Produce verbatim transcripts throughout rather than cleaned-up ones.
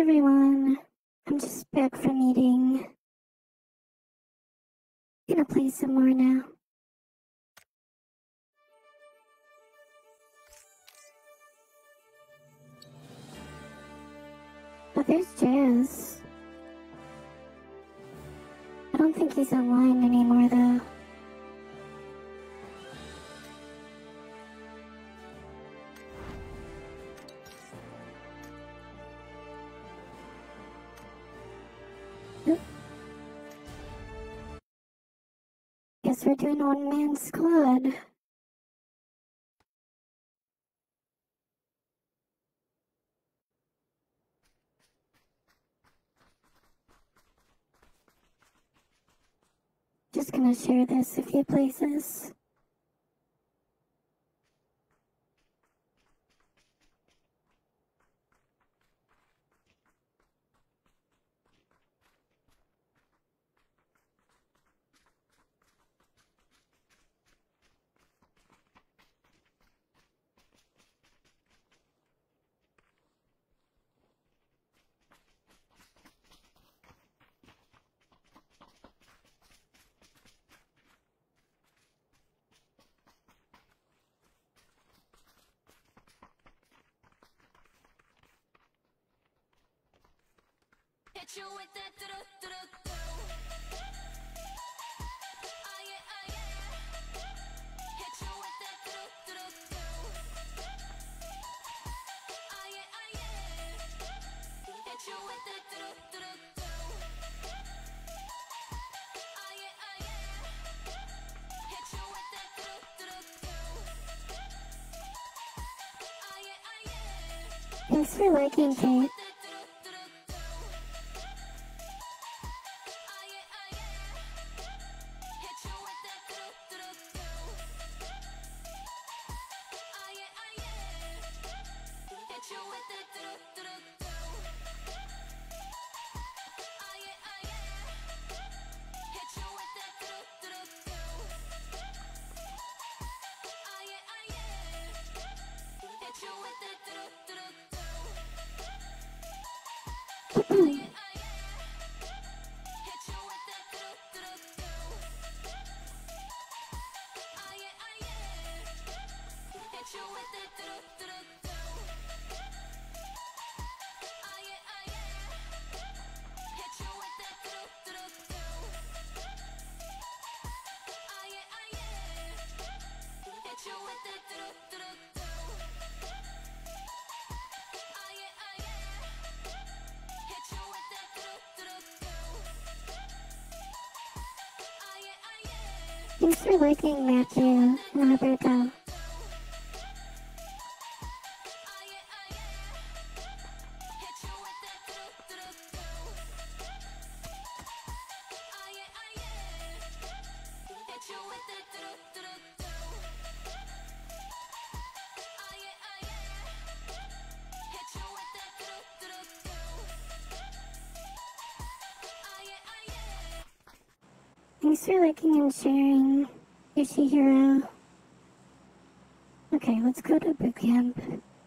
everyone. I'm just back from eating. Gonna play some more now. Oh, there's Jazz. I don't think he's online anymore, though. Oop. Guess we're doing one man squad. Just gonna share this a few places. Hit you with that do do do do. Ah yeah, ah yeah. Hit you with that do do do do. Ah yeah, ah yeah. Hit you with that do do do do. Ah yeah, ah yeah. Hit you with that do do do do. Ah yeah, ah yeah. Thanks for liking, Kate. Thanks for liking, Matthew and Roberto. Thanks for liking and sharing, Yoshihiro. Okay, let's go to boot camp.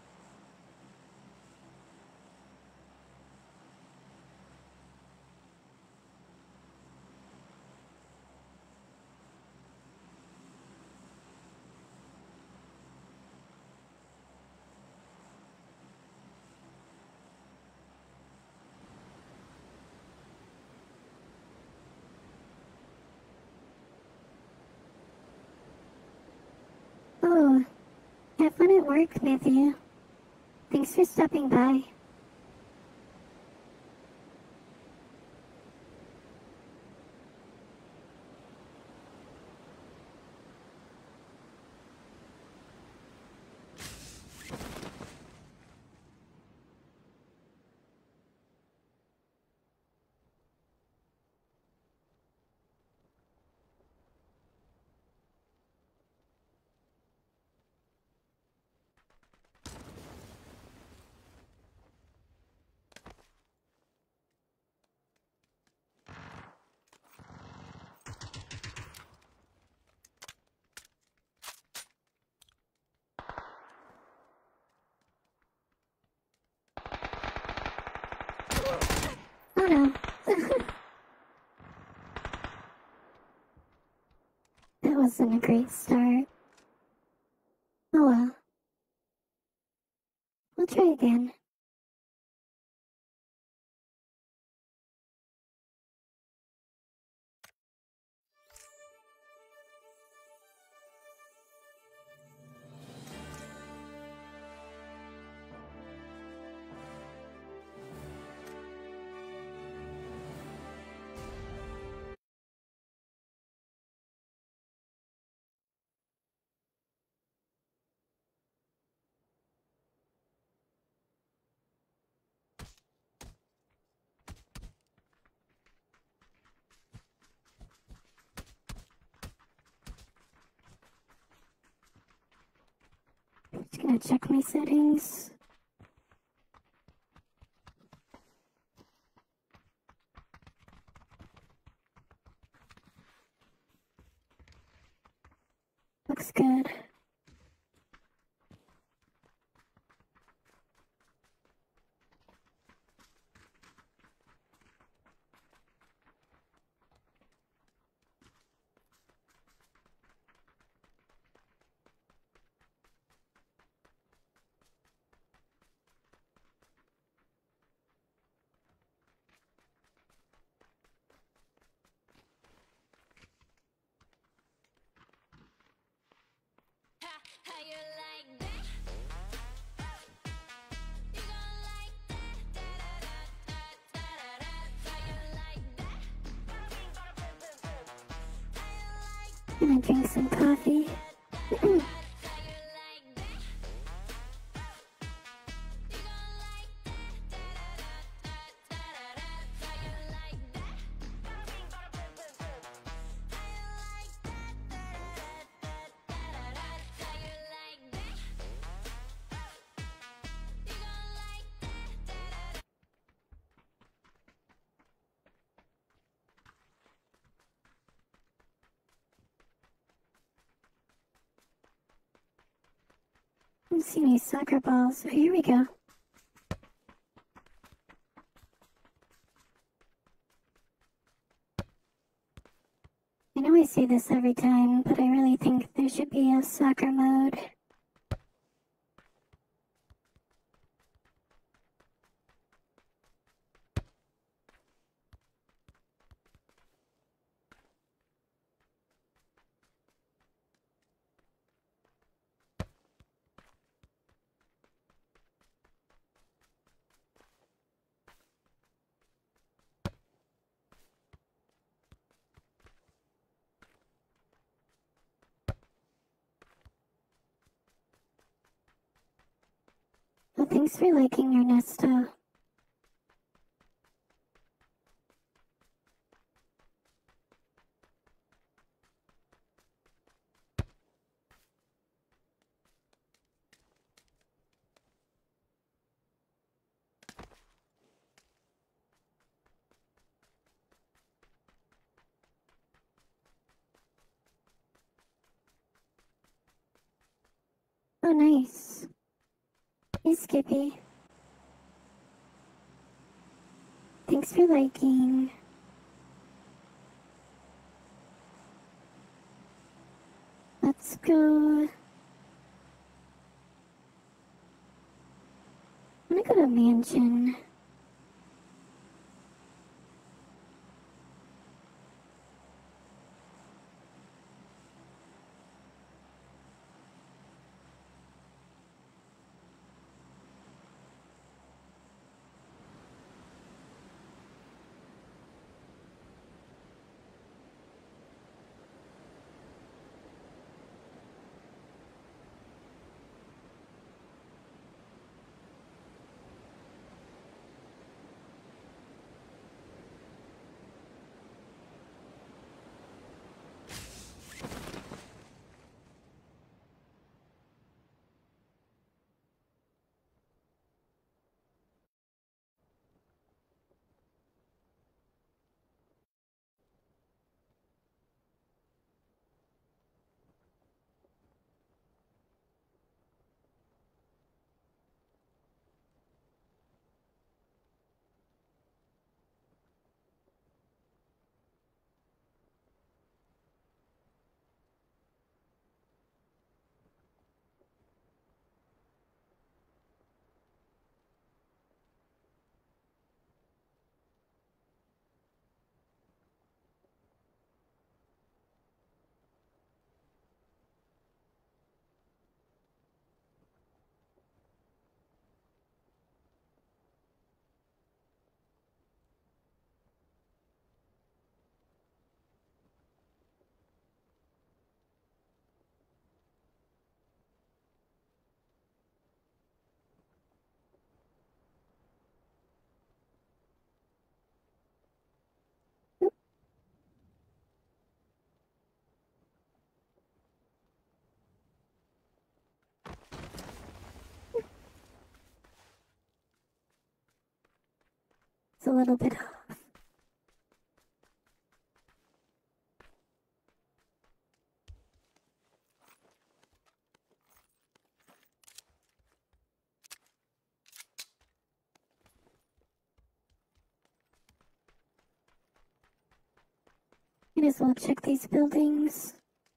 Oh, have fun at work, Matthew. Thanks for stopping by. wasn't a great start. Oh well. We'll try again. Just gonna check my settings. Looks good. Ha, how you like that? You gon' like that? Da-da-da-da-da-da-da. How you like that? How you like that? Gonna drink some coffee. How you like that? You gon' like that? Da-da-da-da-da-da. How you like that? How you like that? Da-da-da-da-da-da. How you like that? You gon' like that? I don't see any soccer balls, so here we go. I know I say this every time, but I really think there should be a soccer mode. Well, thanks for liking Ernesto. Oh, nice. Hey, Skippy. Thanks for liking. Let's go. I'm gonna go to mansion. a little bit off. Might as well check these buildings.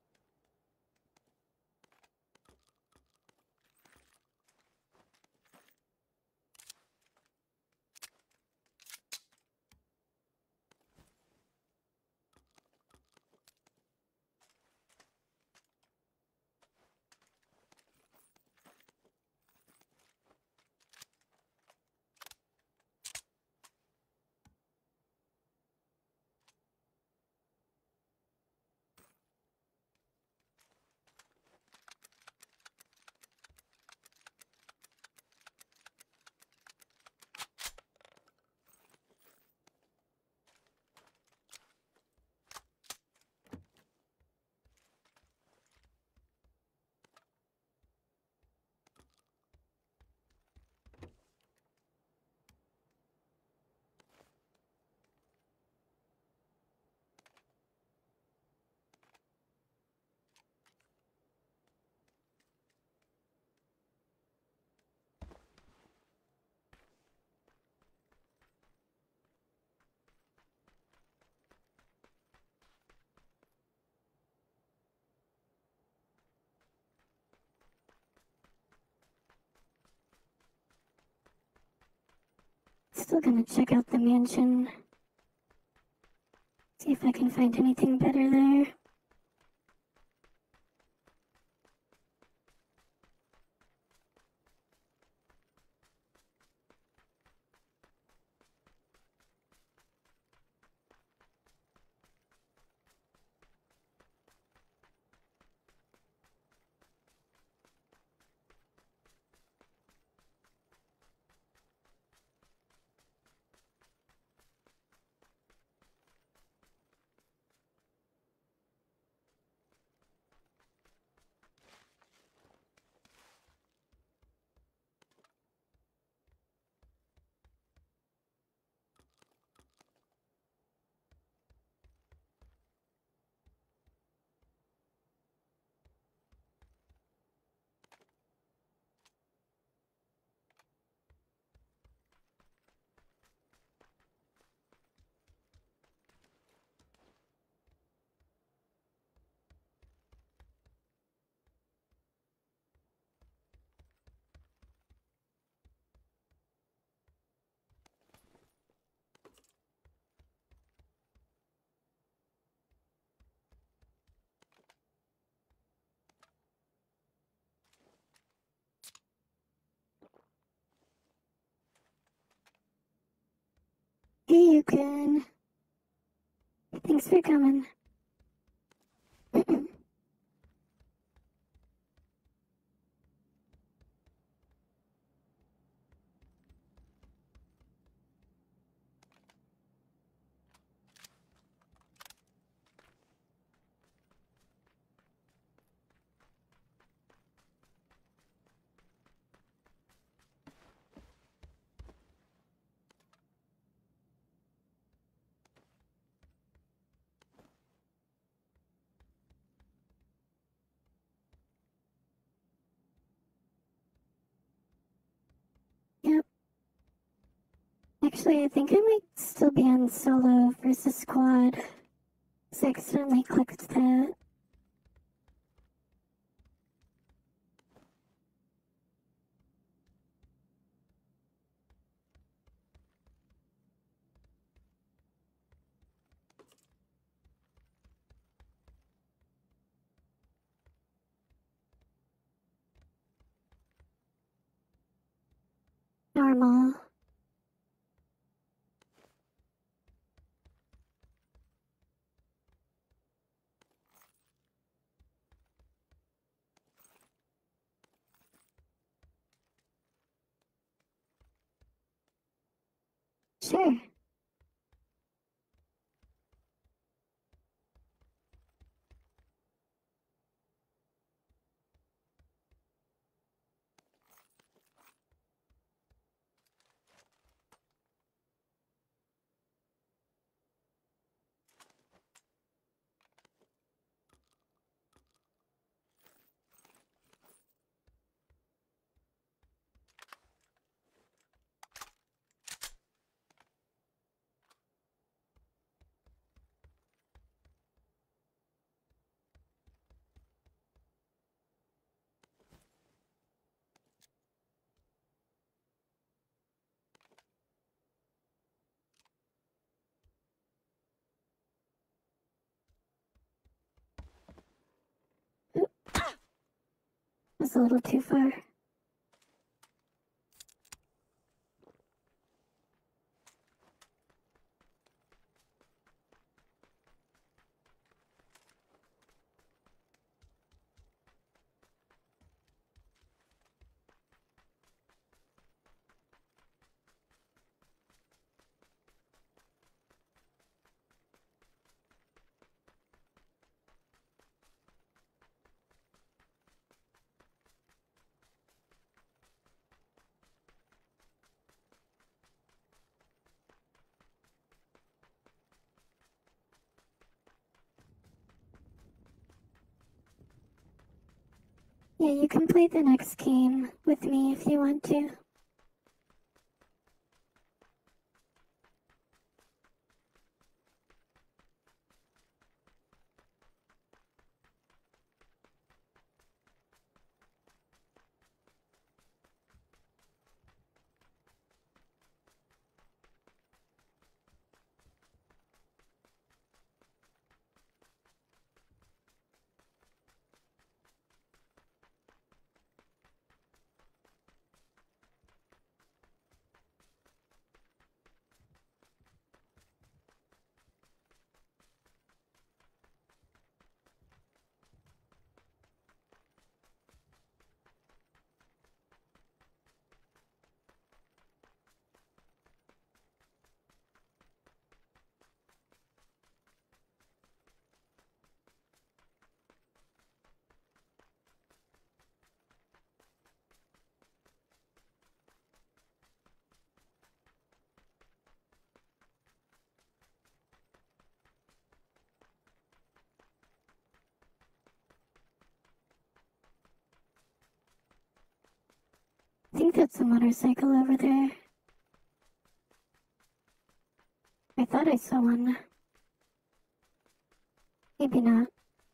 Still gonna check out the mansion. See if I can find anything better there. Hey, you can. Thanks for coming. Yep. Actually, I think I might still be on solo versus squad. 'Cause I accidentally clicked that. Normal. Sure. was a little too far. Yeah, you can play the next game with me if you want to. I think that's a motorcycle over there. I thought I saw one. Maybe not.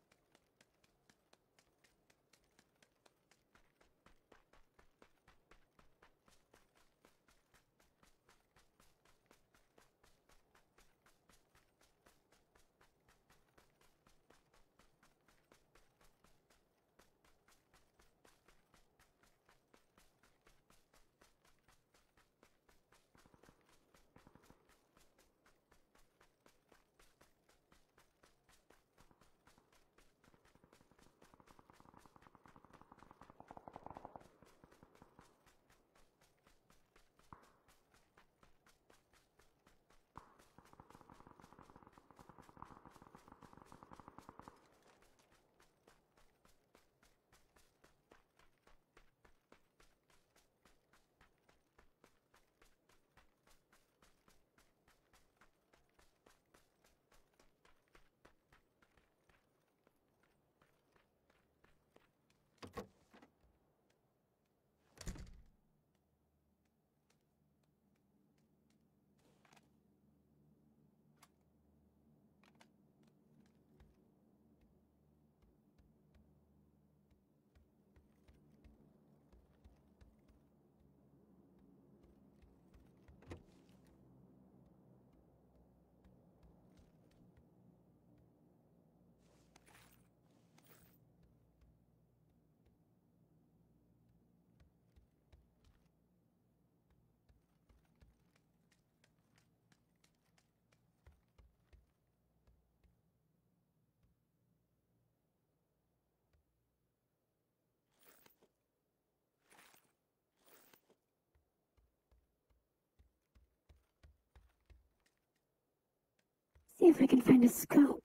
See if I can find a scope.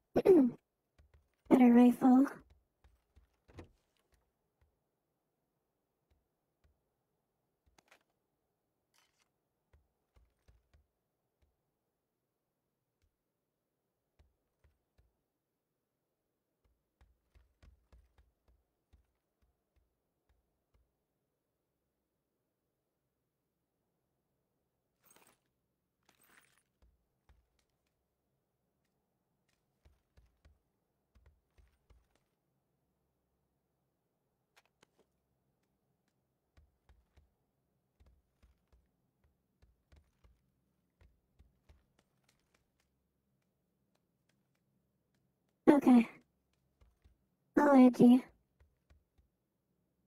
Better rifle. Okay. I'll add you.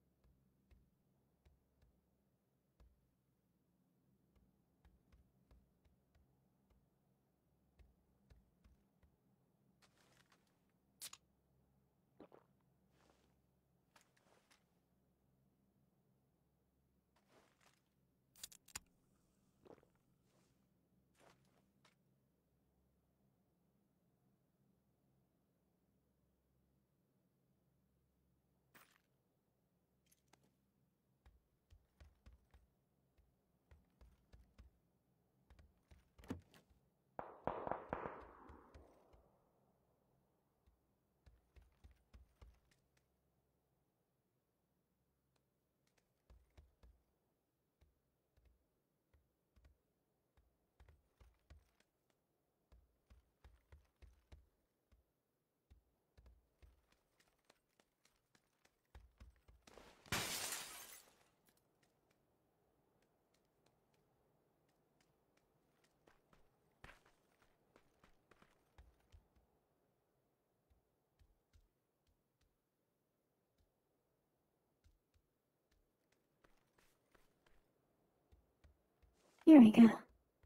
Here we go.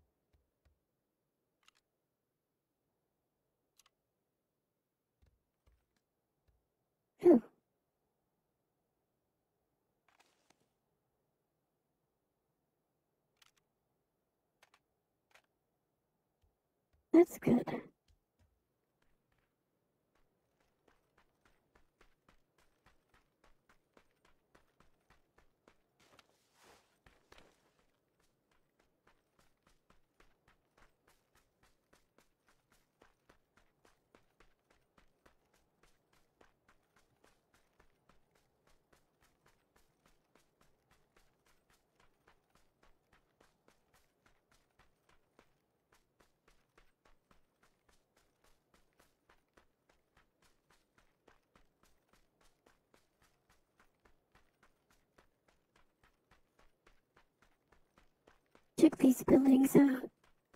Ooh. That's good. Check these buildings out.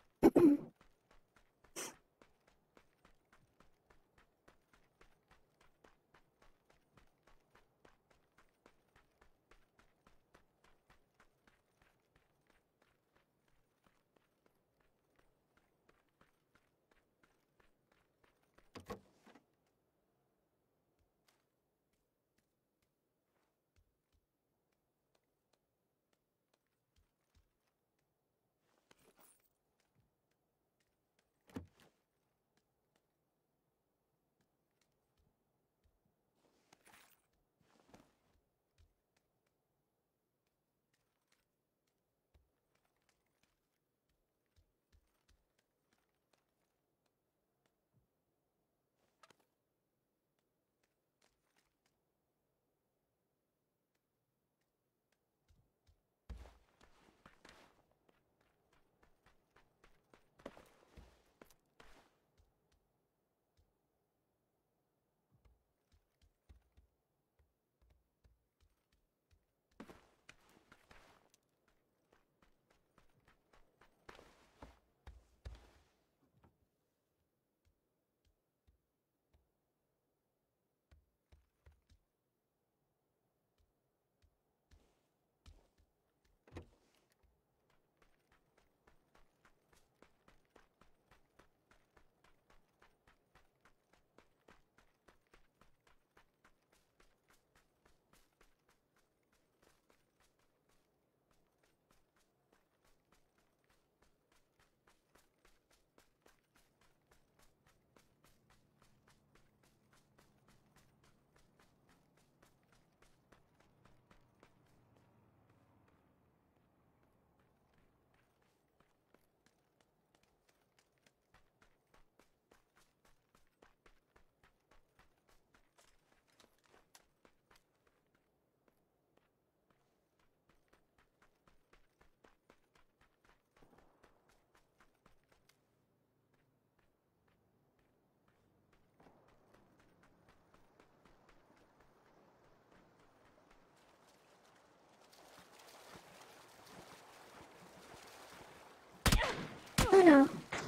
Oh no.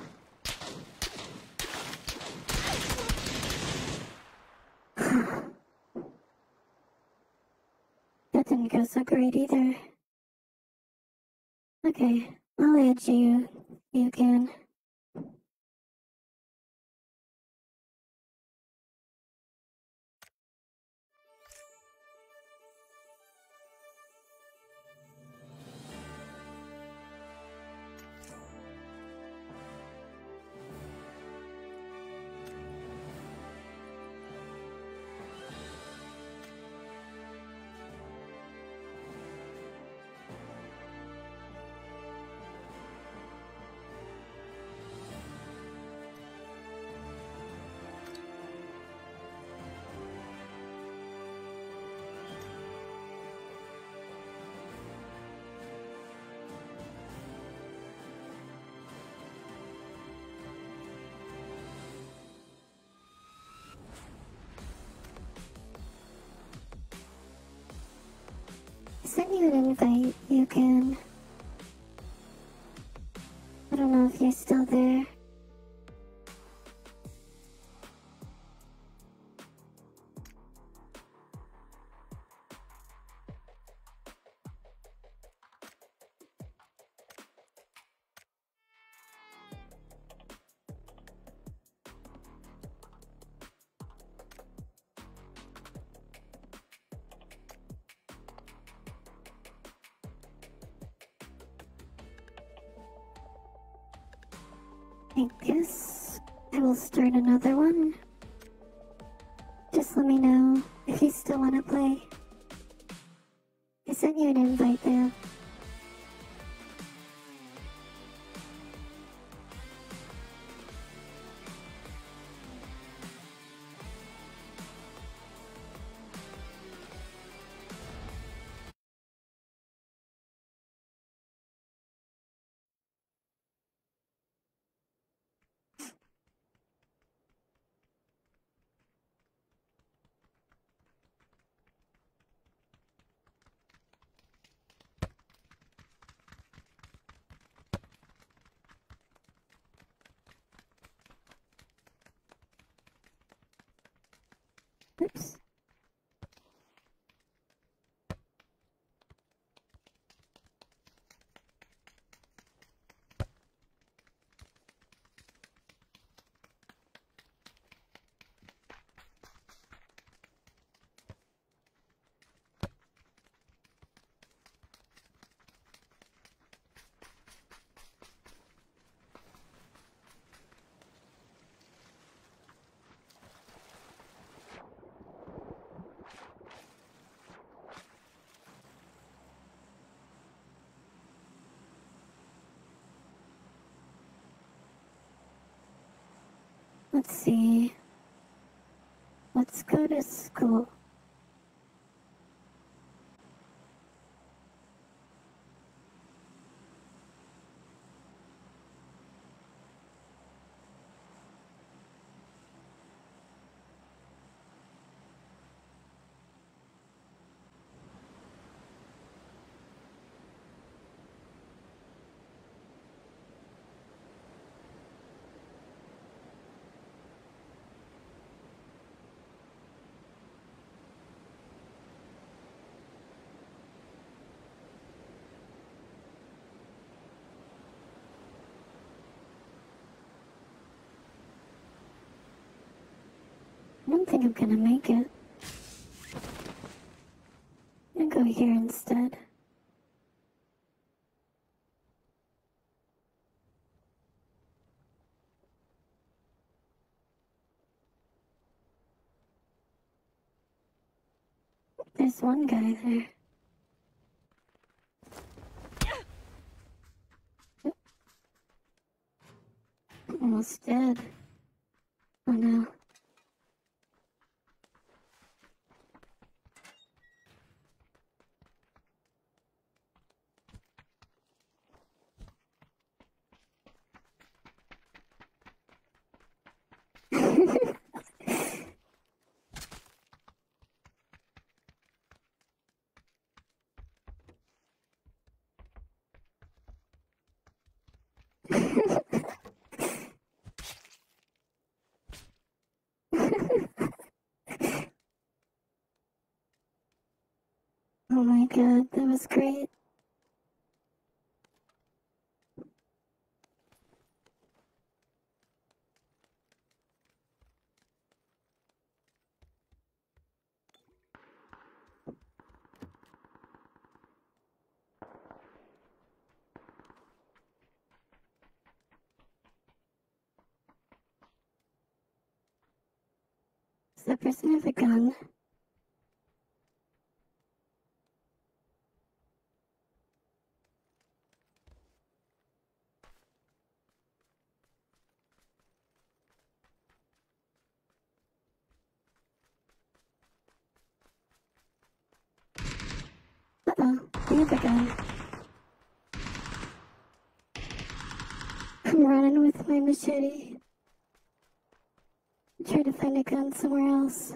That didn't go so great either. Okay, I'll add you. You can. I sent you an invite. You can. I don't know if you're still there. I guess I will start another one. Just let me know if you still want to play. I sent you an invite though. Oops. Let's see. Let's go to school. I don't think I'm gonna make it. I'm gonna go here instead. There's one guy there. Almost dead. Oh no. Oh my god, that was great. Does that person have a gun? Uh-oh, I have a gun. I'm running with my machete. Try to find a gun somewhere else.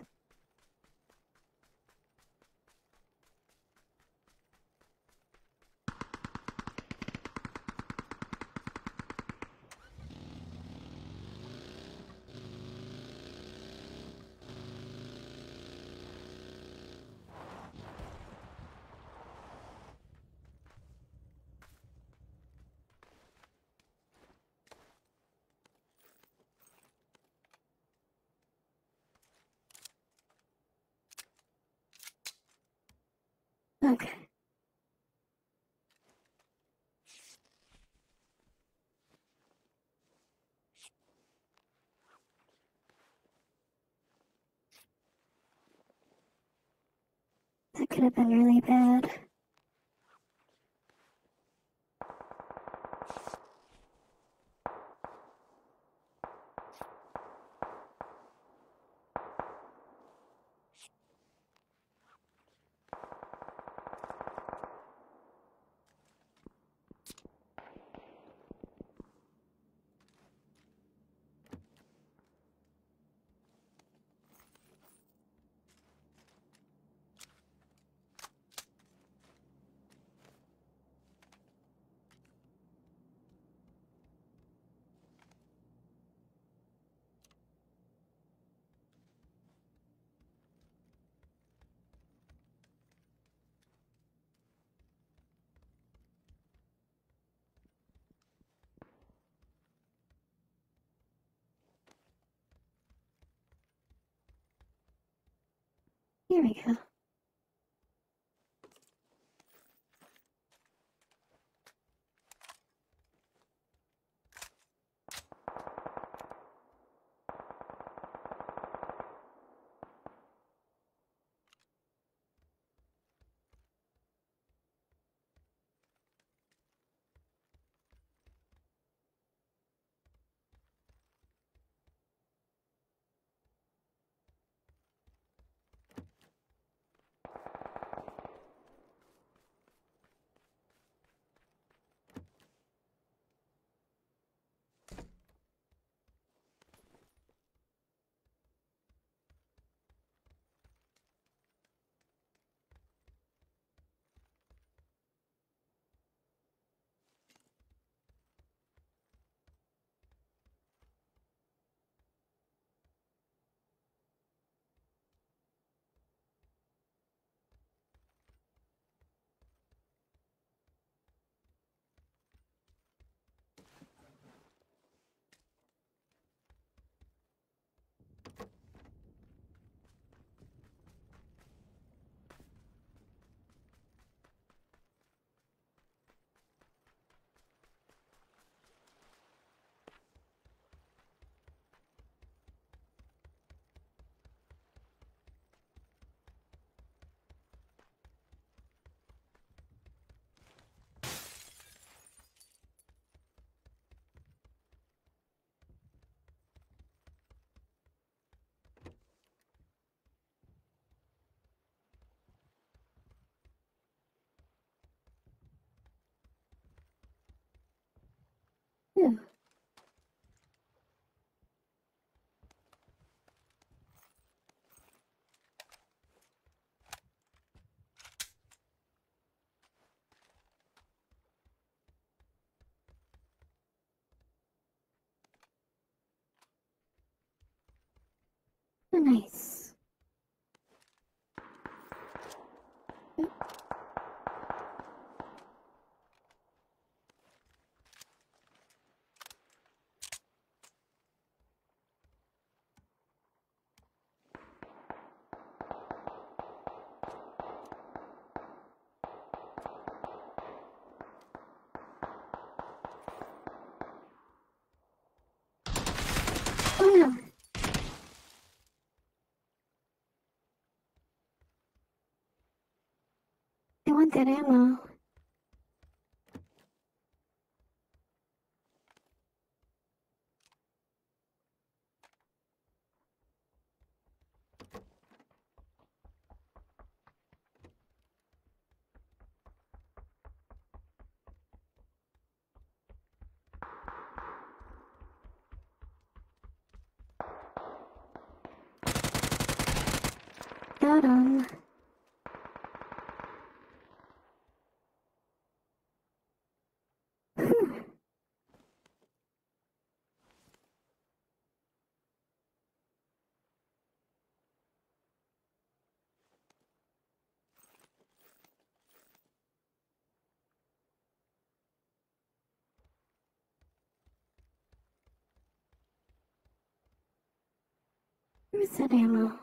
Okay. That could have been really bad. Here we go. Yeah. Nice. Oh no. I want that ammo. Got him. Where's that ammo?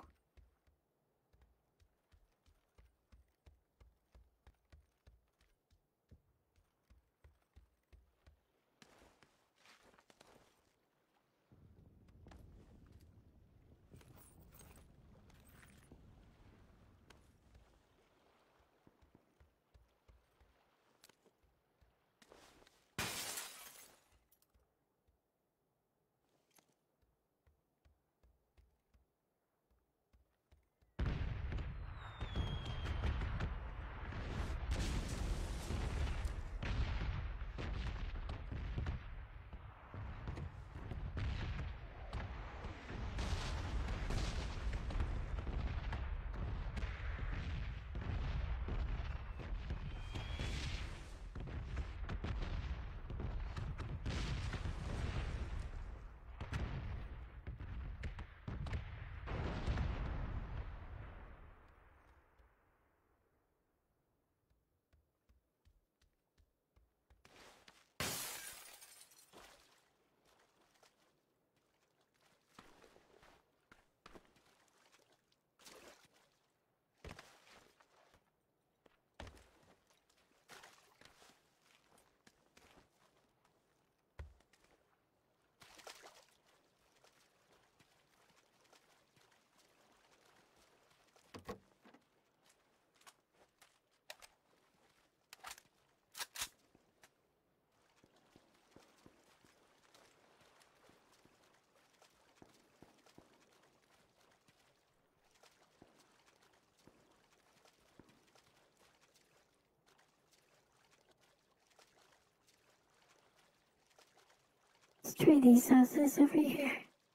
Let's try these houses over here.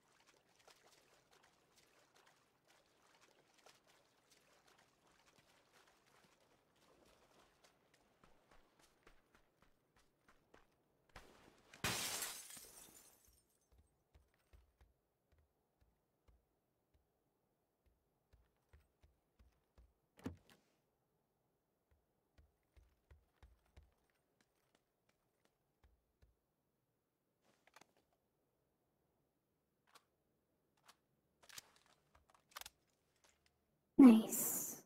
Nice.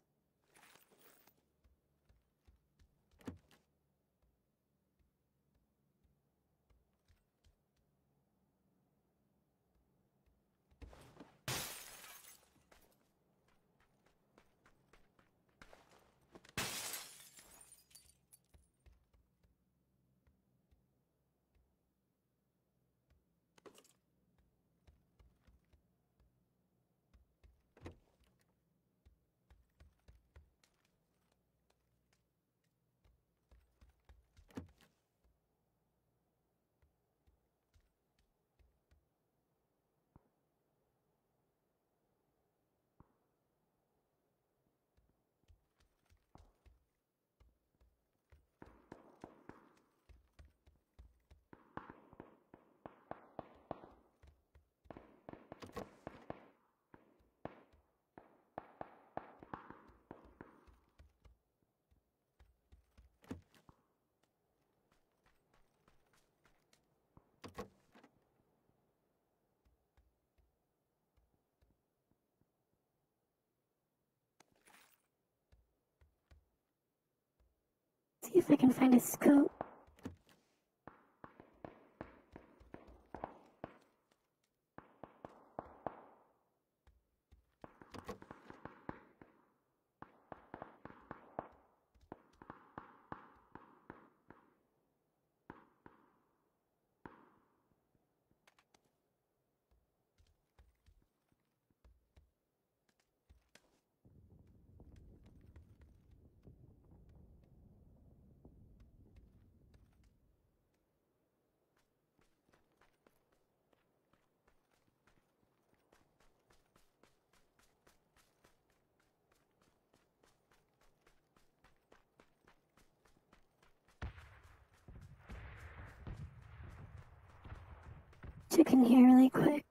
See if I can find a scope. Check in here really quick.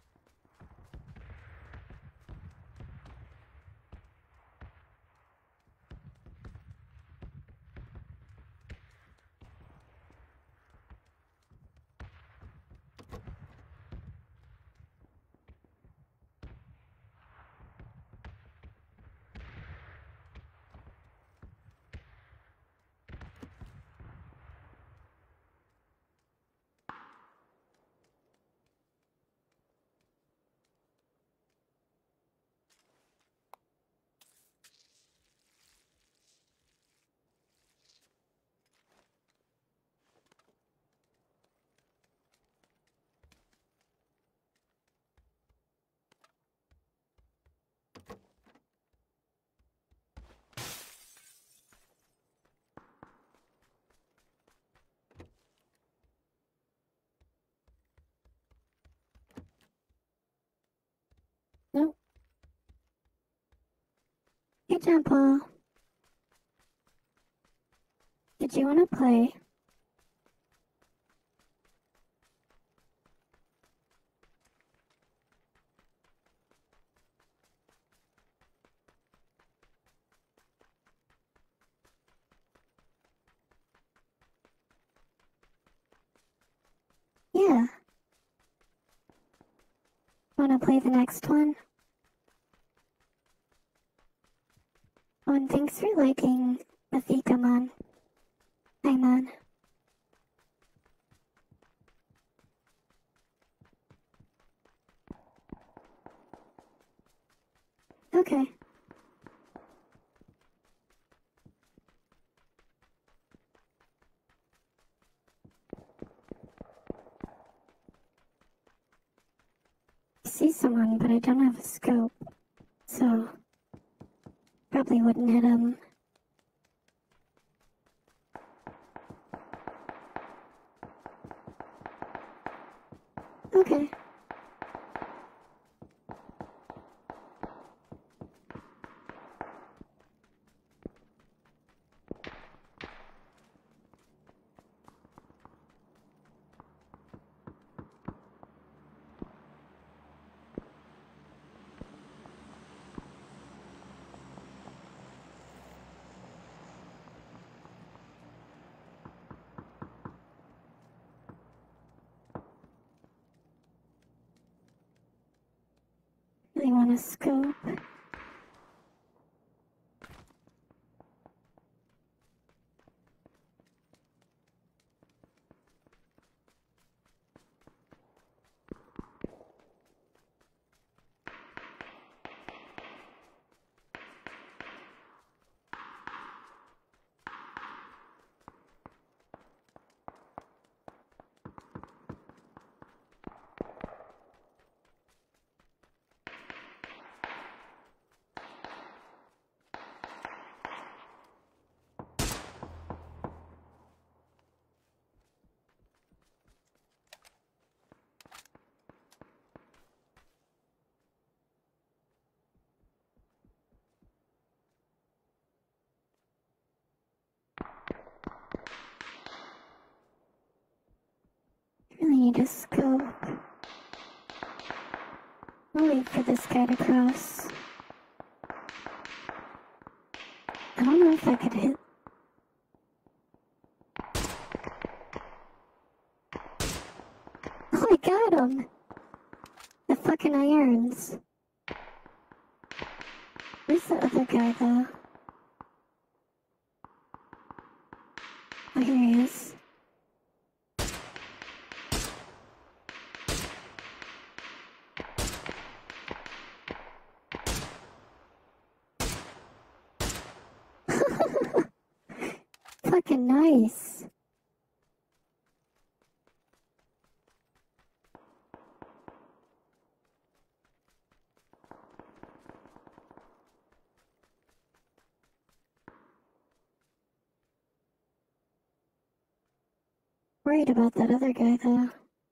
Nope. Hey, John Paul. Did you want to play? Yeah. Want to play the next one? Oh, and thanks for liking the Fikamon. I'm on. Okay. I see someone, but I don't have a scope, so probably wouldn't hit him. Okay. Really want to scope. Really need a scope. I'll wait for this guy to cross. I don't know if I could hit. Oh, I got him! The fucking irons. Where's the other guy, though? Oh, here he is. Fucking nice. Worried about that other guy, though.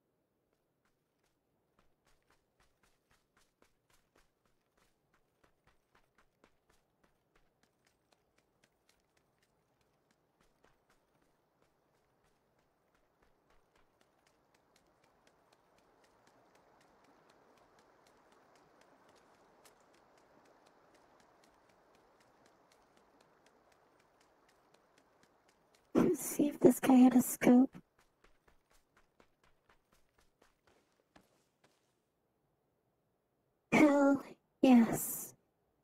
Let's see if this guy had a scope. Hell yes.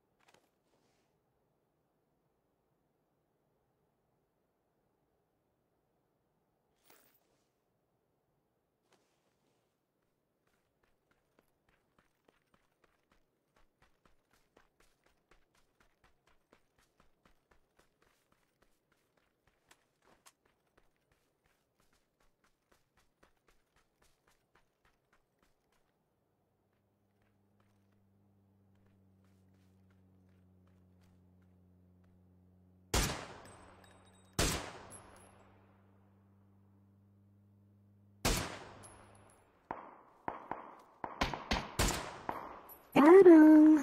Got him.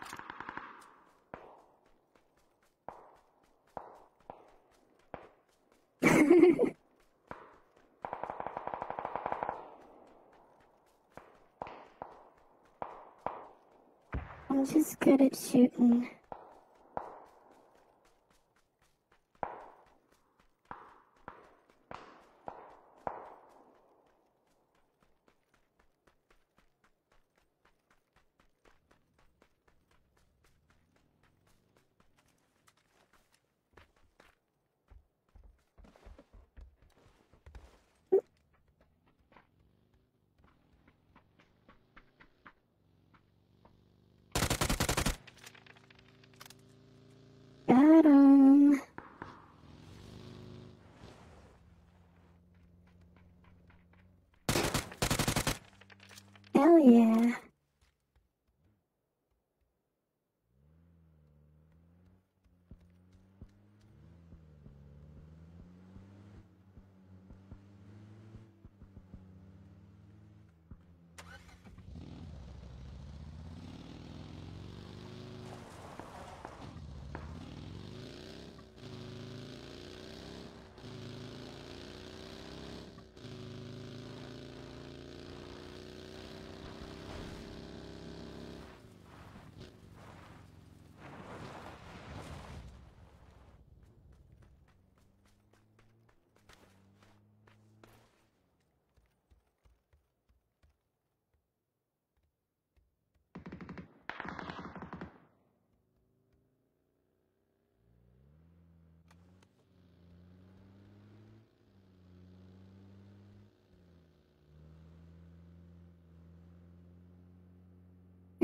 I'm just good at shooting. Got him. Hell yeah.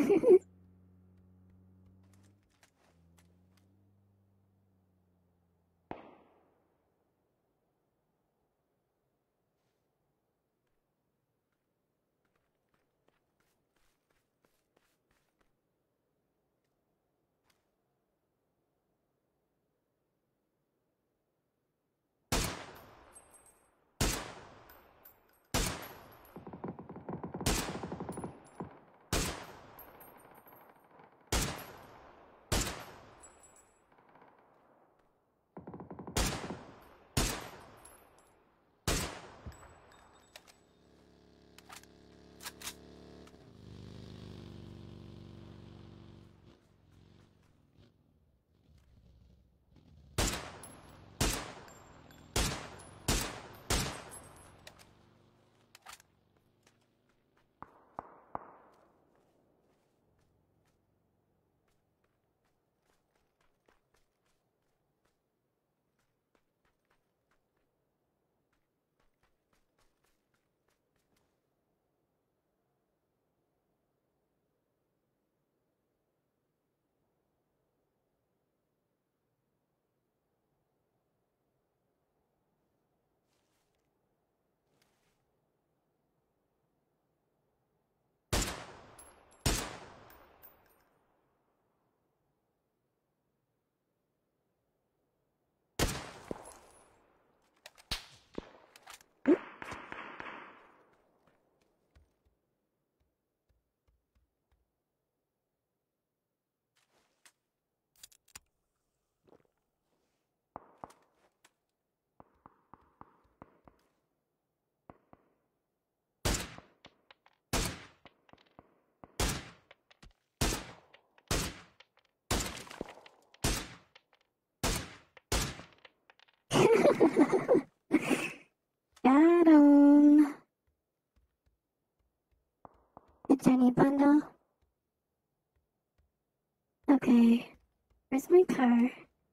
Got him. A Jenny bundle. Okay. Where's my car?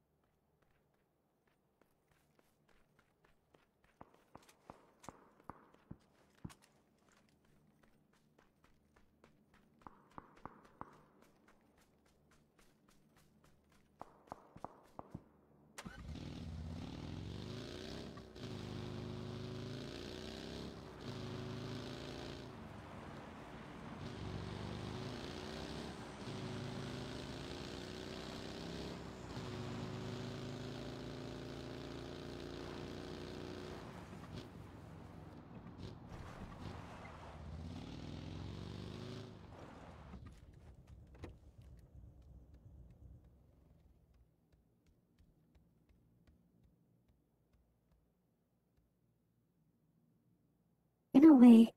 In a way.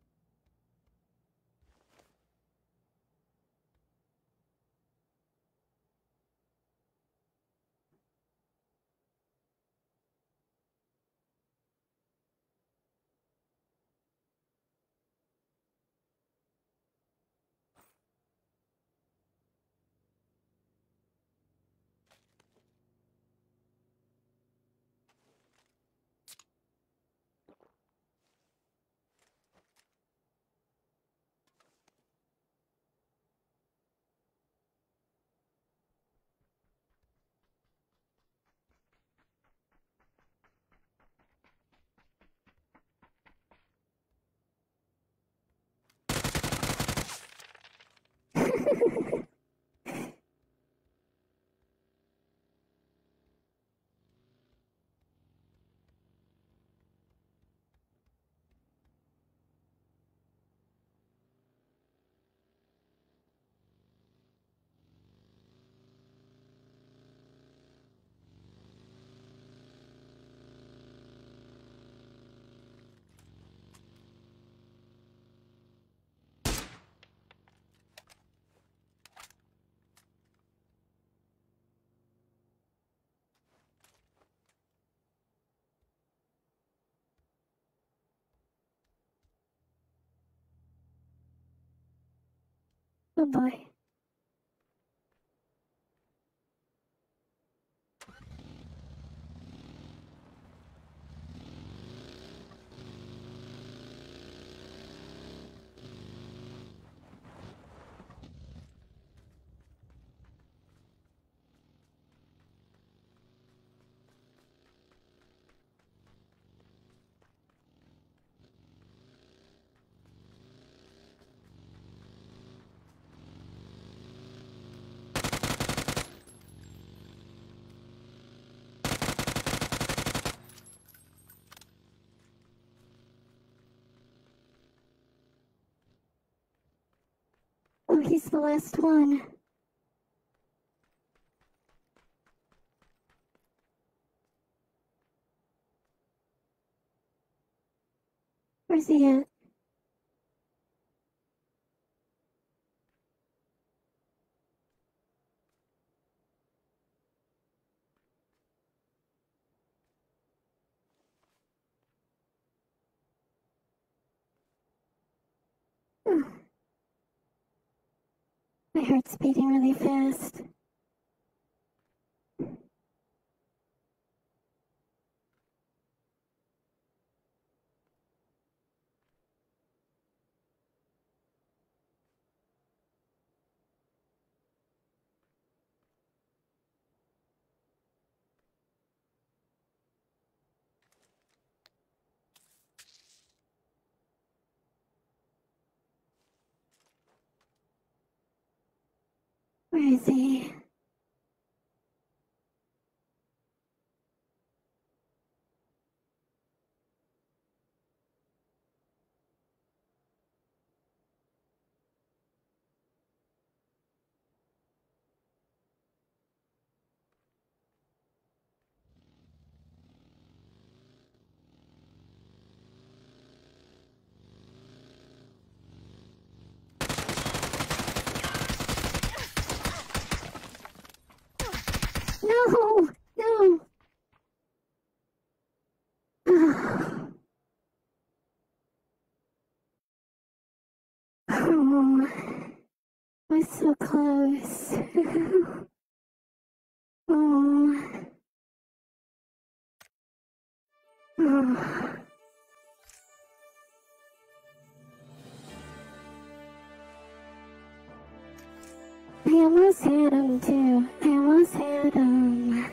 Oh boy. Oh, he's the last one. Where's he at? Oh. My heart's beating really fast. Where is he? No! No! Oh, oh. We're so close. Oh. Oh. I almost had him too. I almost had him.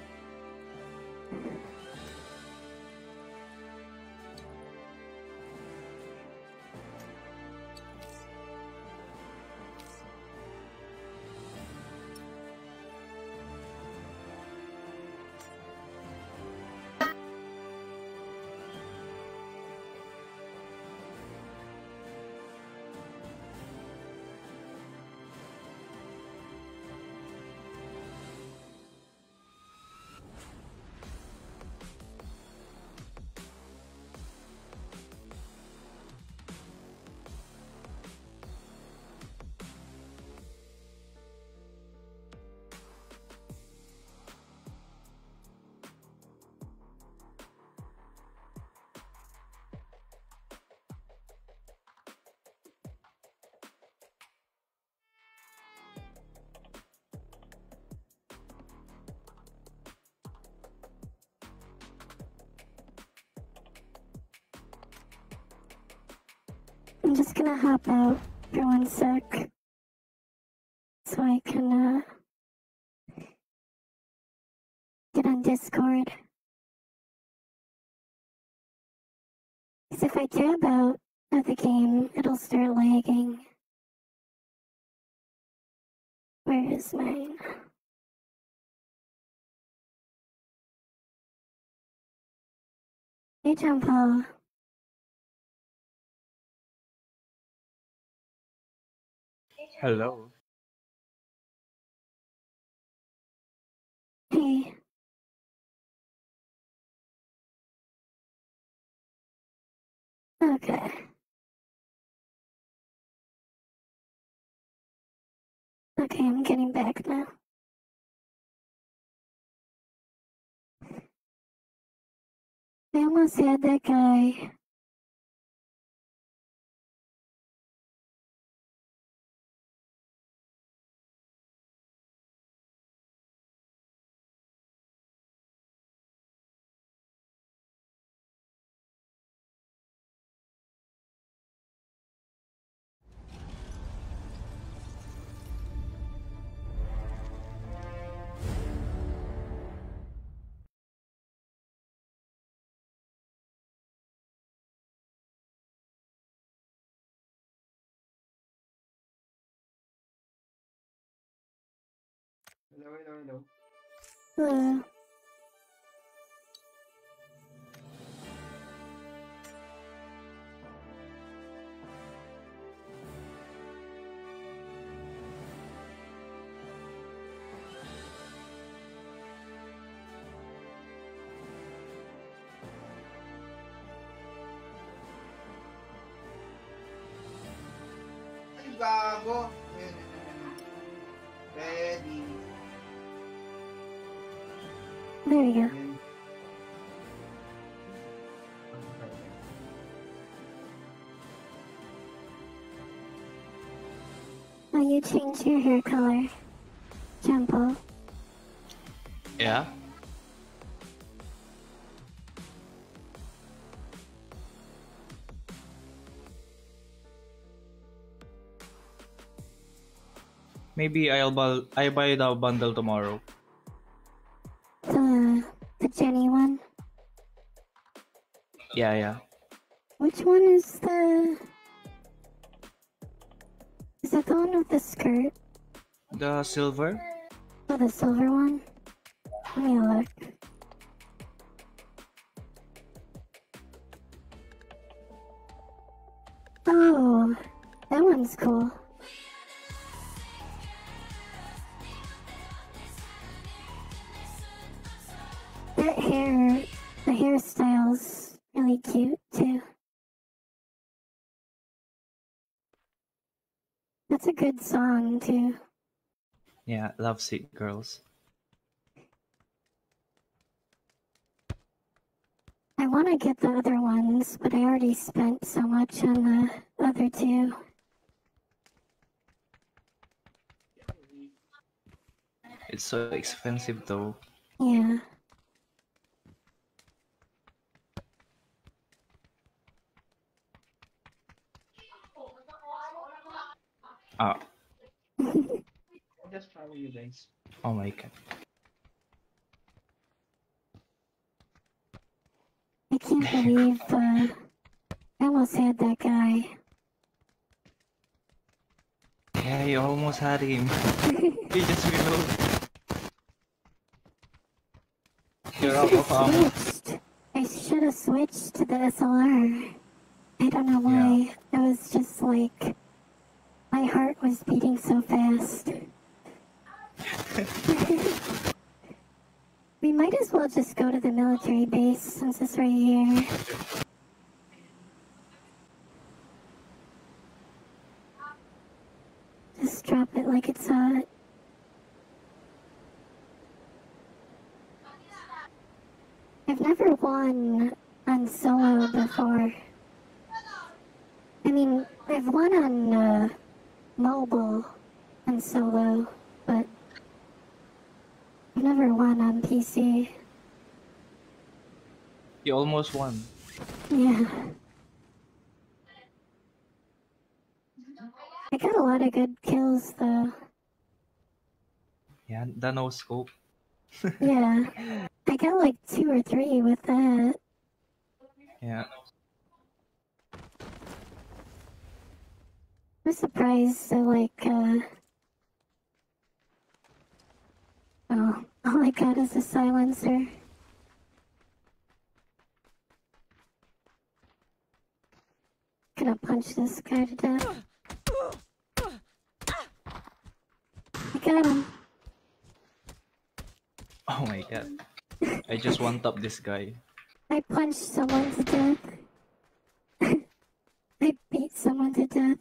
I'm just gonna hop out for one sec so I can uh, get on Discord. Because if I tab out of the game, it'll start lagging. Where is mine? Hey, John Paul. Hello. Hey. Okay. Okay, I'm getting back now. I almost had that guy. Hello, hello, hello. Hello. gago. Ayan, ayan, ayan. Ready. There we go. Ayan. Oh, you changed your hair color. Jumbo. Yeah? Maybe I'll buy I buy the bundle tomorrow. The, the Jenny one. Yeah, yeah. Which one is the... Is that the one with the skirt? The silver? Oh, the silver one? Let me look. Oh, that one's cool. That hair, the hairstyle's really cute too. That's a good song too. Yeah, Love Sick Girls. I want to get the other ones, but I already spent so much on the other two. It's so expensive though. Yeah. Ah, I'll just follow you guys. oh my god. I can't believe uh, I almost had that guy. Yeah, you almost had him. He just reload. You're out of ammo. Switched. I should have switched to the S L R. I don't know why. I was just like, my heart was beating so fast. We might as well just go to the military base since it's right here. Just drop it like it's hot. I've never won on solo before. I mean, I've won on uh, mobile and solo, but I've never won on P C. You almost won. Yeah. I got a lot of good kills though. Yeah, the no scope. Yeah. I got like two or three with that. Yeah. I'm surprised that like, uh... Oh, all I got is a silencer. Gonna punch this guy to death. I got him. Oh my god. I just one tap this guy. I punched someone to death. I beat someone to death.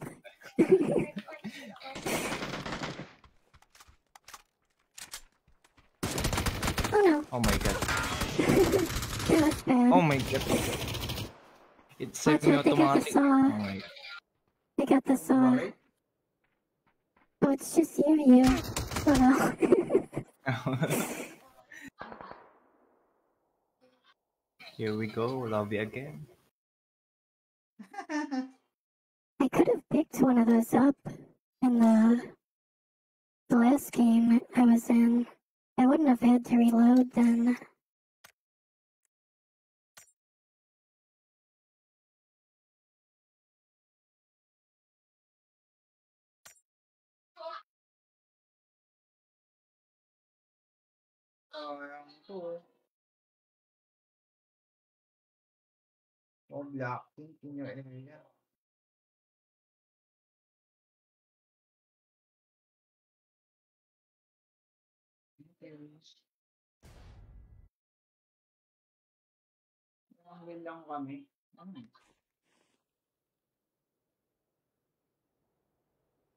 Oh no. Oh my god. Yeah, that's bad. Oh my god. It's Watch semi out, they got the automatic. saw. Oh my I got the saw. Oh, it's just you, you. Oh no. god. Here we go, lobby again. I could have picked one of those up in the, the last game I was in. I wouldn't have had to reload then. Oh, ayan to. Oh, Blackpink in your area. Win lang kami. Ano?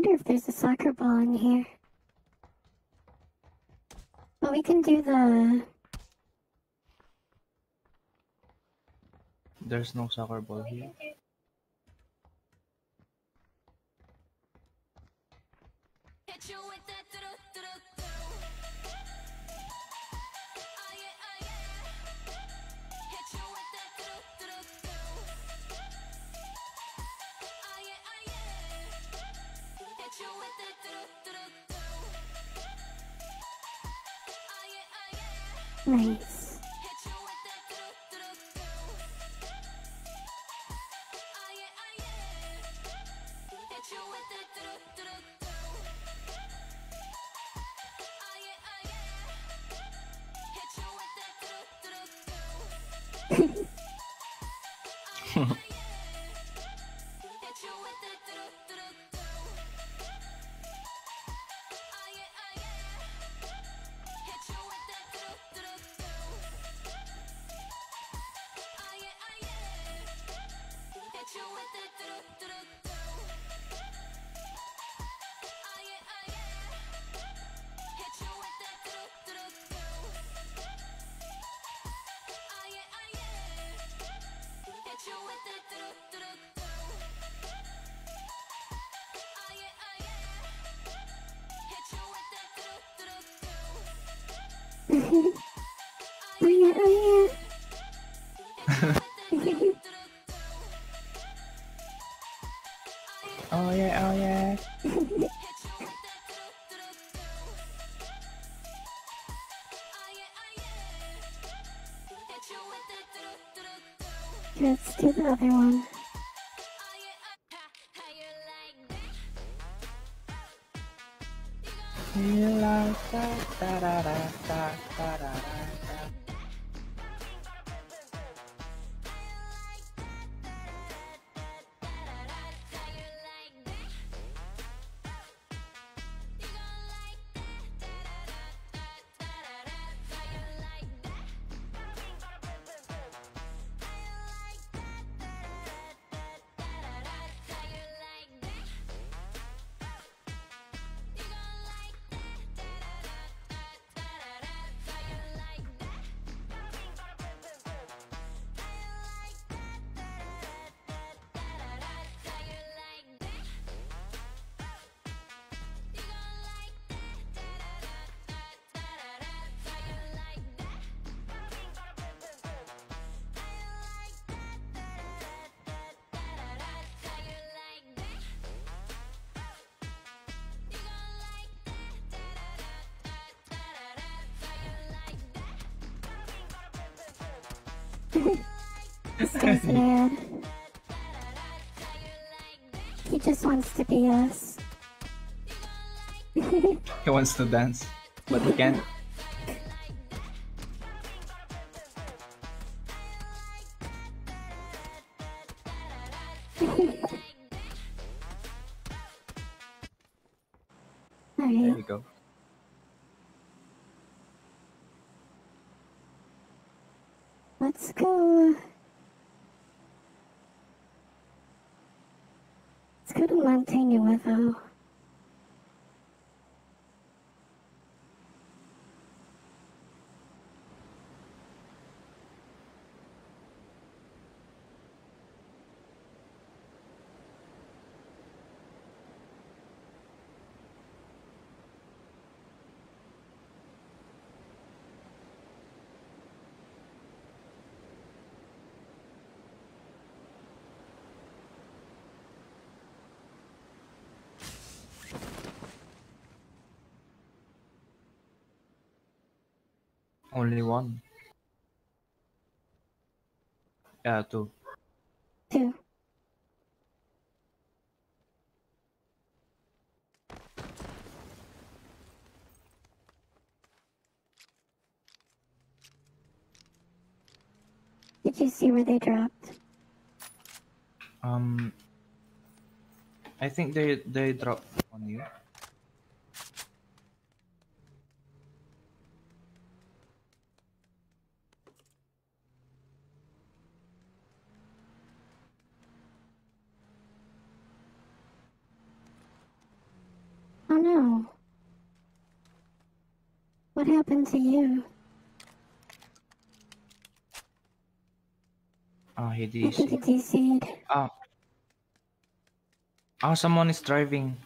wonder if there's a soccer ball in here. But we can do the... There's no soccer ball here. Hit you with that do do do do. Oh yeah, oh yeah. Hit you with that do do do do. Oh yeah, oh yeah. Hit you with that do do do do. Oh yeah, oh yeah. Nice. Hit you with that do do do do. Oh yeah, oh yeah. Hit you with that do do do do. Oh yeah, oh yeah. Hit you with that do do do do. Oh yeah, oh yeah. Hit you with that do do do do. Oh yeah, oh yeah. Hit you with that do do do do. Oh yeah, oh yeah. Hit you with that do do do do. Oh yeah, oh yeah. Hit you with that do do do do. Oh yeah, oh yeah. Hit you with that do do do do. Oh yeah, oh yeah. Hit you with that do do do do. Oh yeah, oh yeah. Oh yeah, oh yeah. Let's do the other one. You like that, da da da da da da da. This guy's mad. He just wants to be us. He wants to dance, but he can't. There Alright, you go. let's go. Let's go to Monte Nuevo. Only one. Yeah, two. Two. Did you see where they dropped? Um, I think they they dropped on you. know. What happened to you? Oh, he I think D C. you D C'd. Oh. Oh, someone is driving.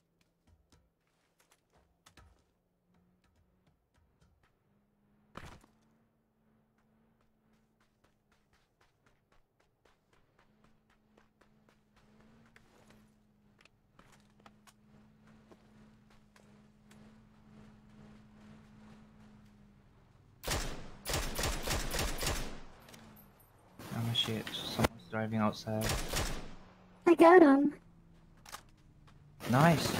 Oh shit, someone's driving outside. I got him. Nice.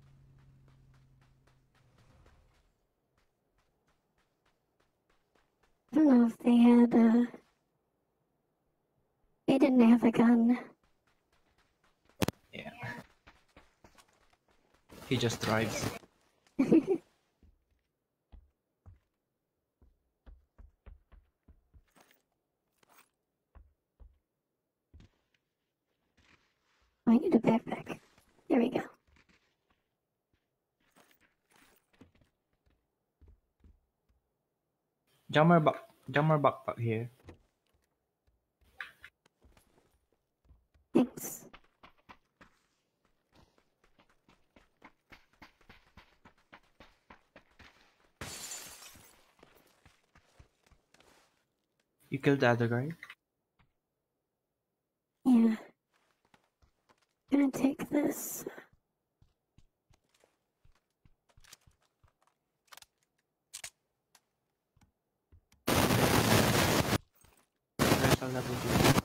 I don't know if they had, uh... They didn't have a gun. Yeah. He just drives. I need a backpack. There we go. Jumper back, jumper backpack here. Thanks. You killed the other guy? Yeah. Gonna take this. There's a level two.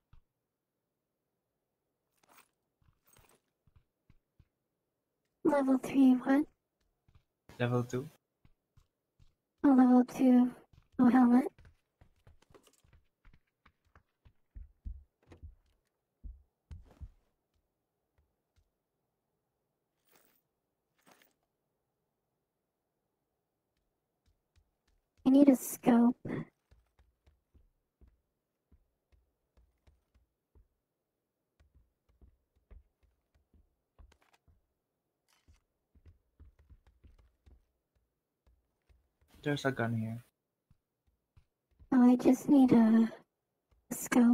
Level three, what? Level two. A level two. Oh, helmet. I need a scope. There's a gun here. Oh, I just need a, a scope.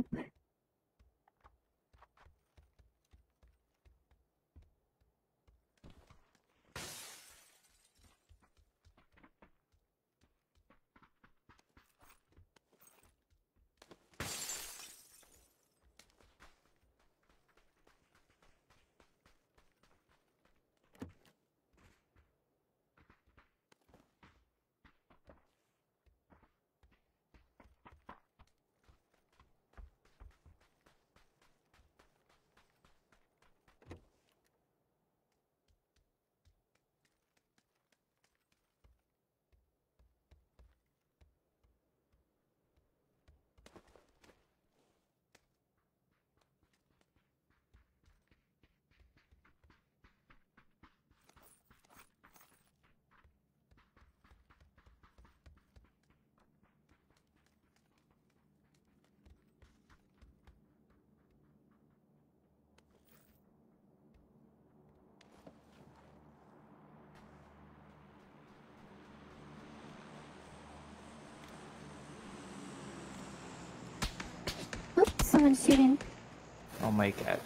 Oh, someone's shooting. Oh my god.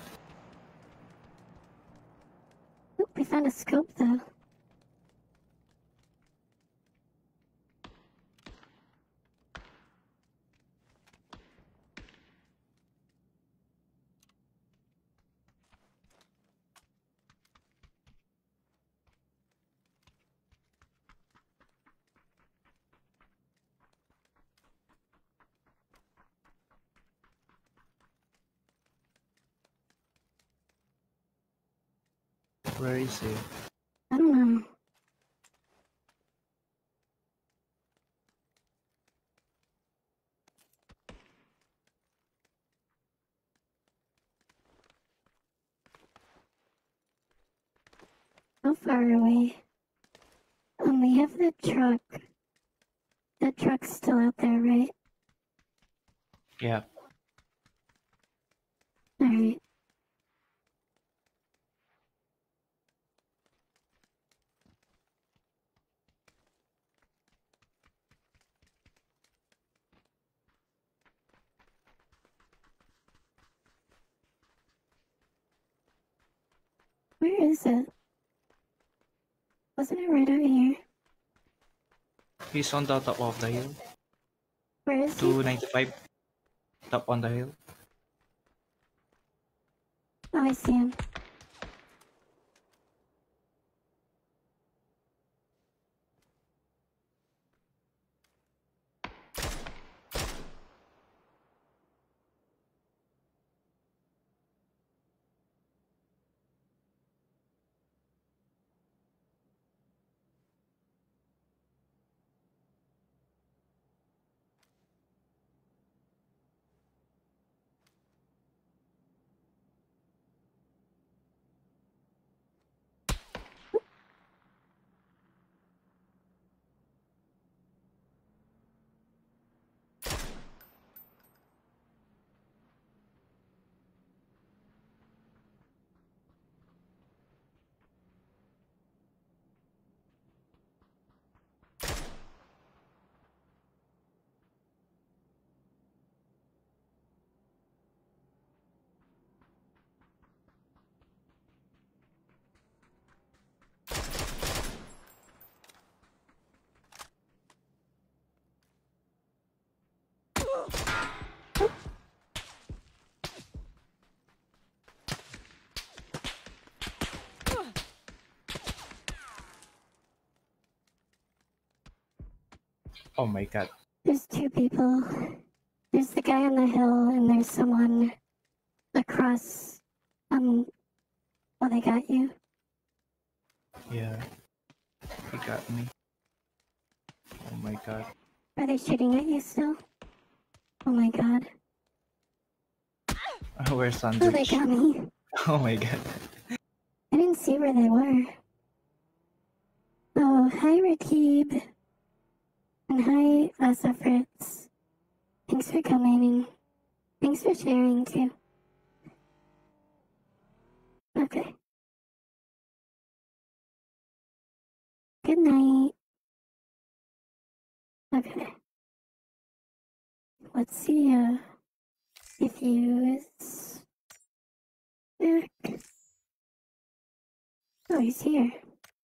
Oh, we found a scope though. Where is he? I don't know. How far away? Um, we have the truck. That truck's still out there, right? Yeah. Alright. Where is it? Wasn't it right out here? He's on the top of the hill. Where is he? two ninety-five. Top on the hill. Oh, I see him. Oh my god. There's two people. There's the guy on the hill, and there's someone across. Um, oh, they got you? Yeah. He got me. Oh my god. Are they shooting at you still? Oh my god. Where's Oh, they Sandwich? got me. Oh my god. I didn't see where they were. Oh, hi, Rakib. And hi, Asa Fritz. Thanks for coming. Thanks for sharing, too. Okay. Good night. Okay. Let's see, uh, if you is back. Oh, he's here.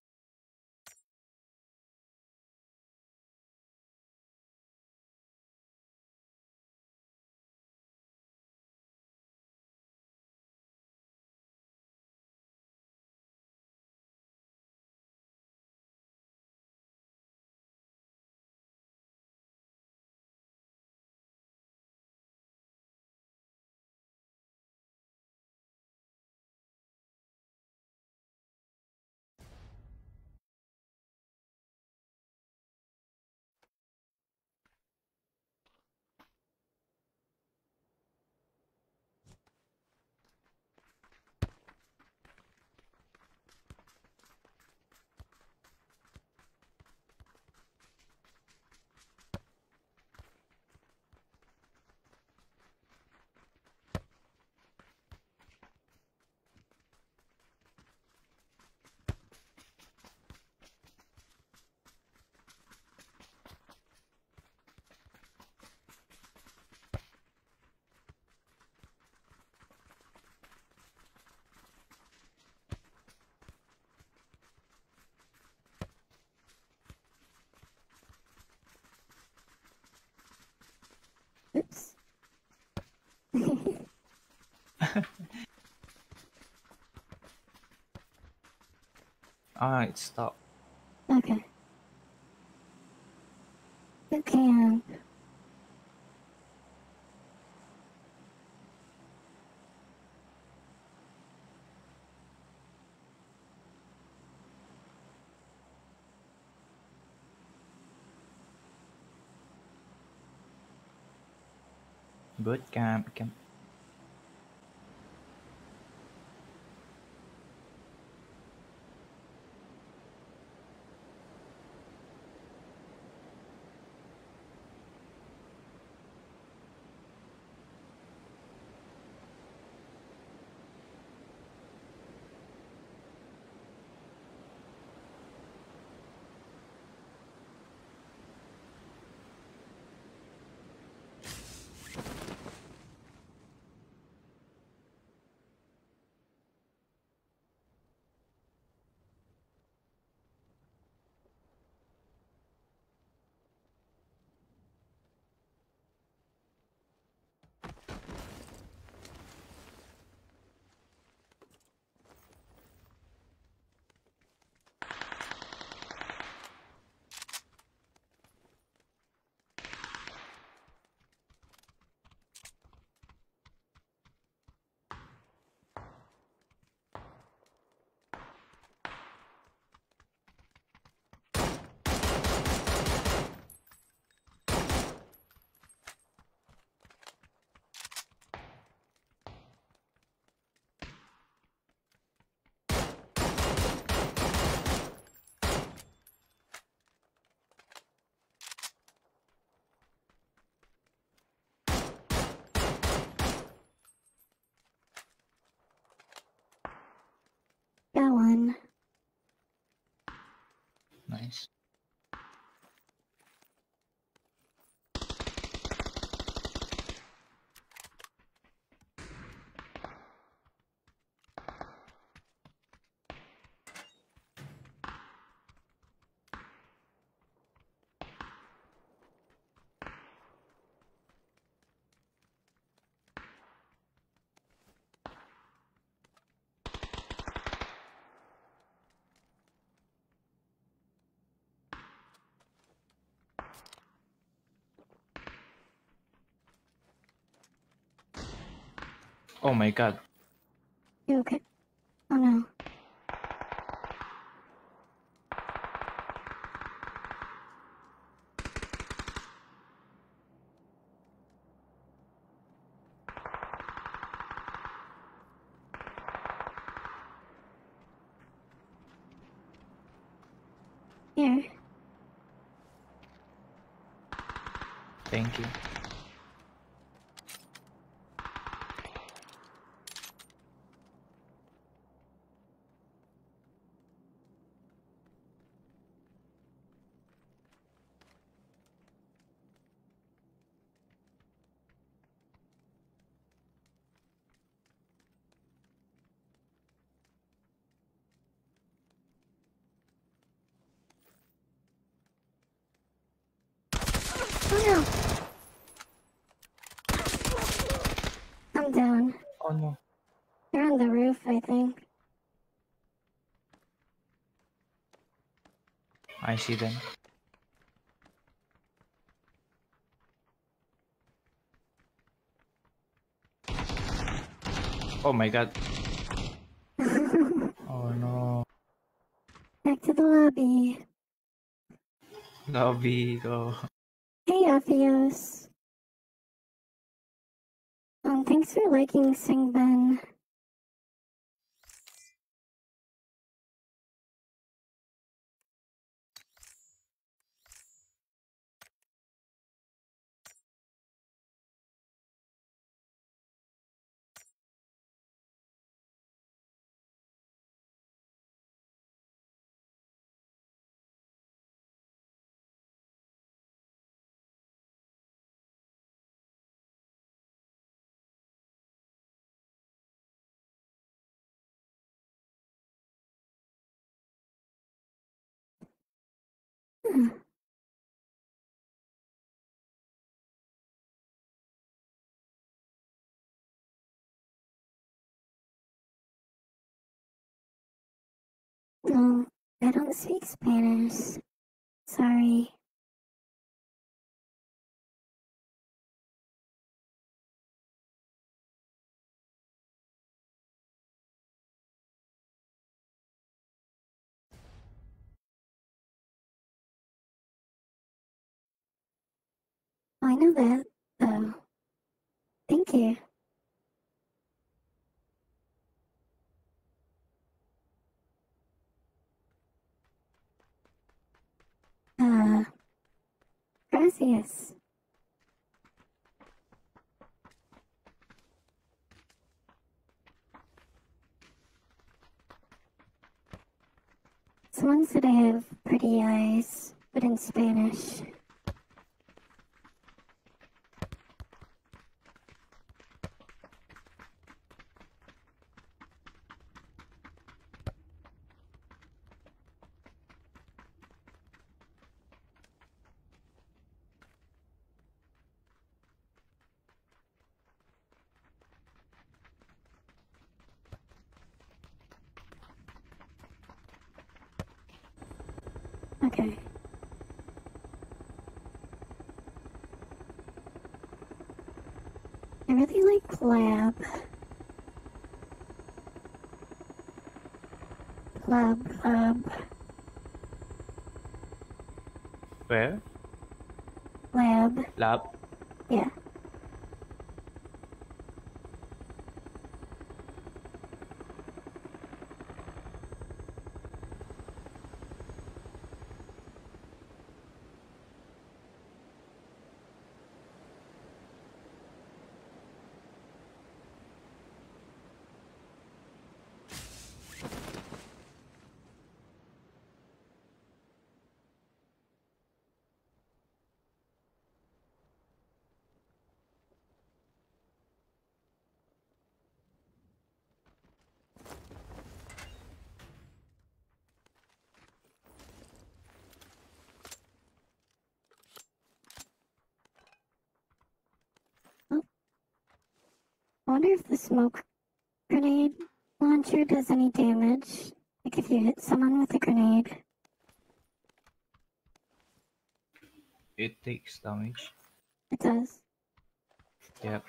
Oops. Ah, it stopped. Okay. You can. Boot camp. camp. Nice. Oh my god. You okay? Oh no. Here. Thank you. Oh no. I'm down. Oh no. They're on the roof, I think. I see them. Oh my god. Oh no. Back to the lobby. Lobby, go. Hey, Aphios. Um, thanks for liking Sing Ben. Hmm. No, I don't speak Spanish. Sorry. I know that, though. Thank you. Uh, gracias. Someone said I have pretty eyes, but in Spanish. Okay. I really like Lab. Lab, Lab, Where? Lab. Lab. Yeah. smoke grenade launcher does any damage. Like if you hit someone with a grenade. It takes damage. It does. Yep.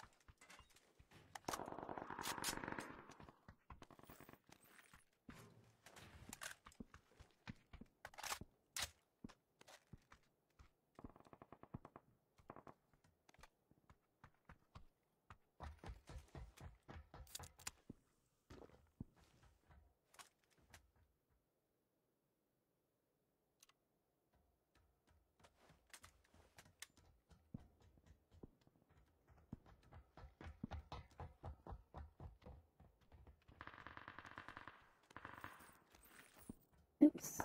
Oops.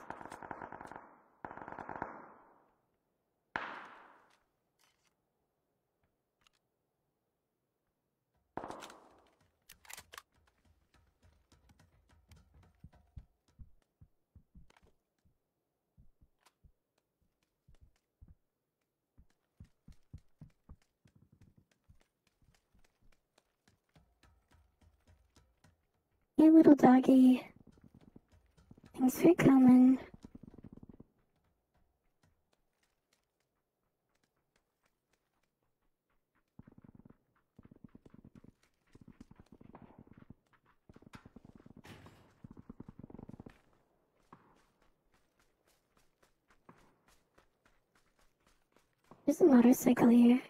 Hey, little doggy. Thanks for coming. There's a motorcycle here.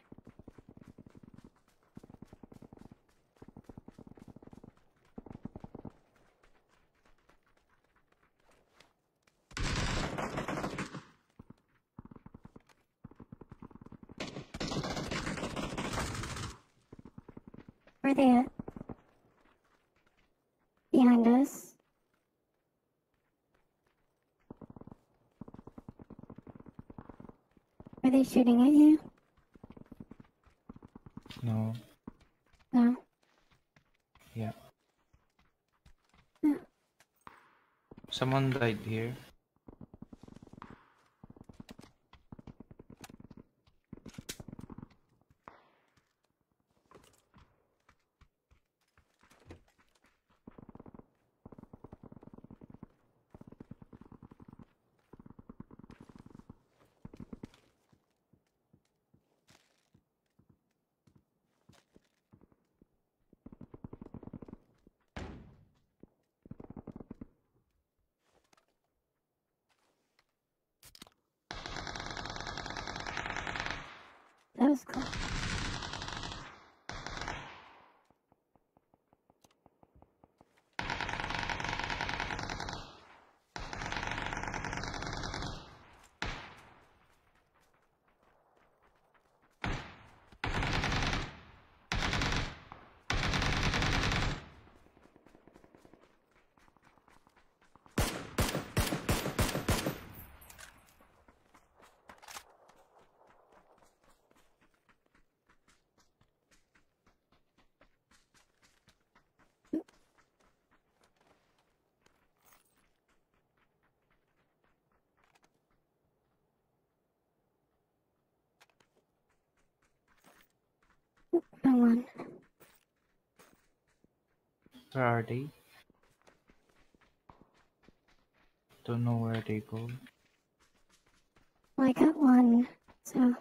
Where are they at? Behind us. Are they shooting at you? No. No. Yeah. Yeah. Someone died here. That was cool. Wrong one. Where are they? Don't know where they go. Well, I got one, so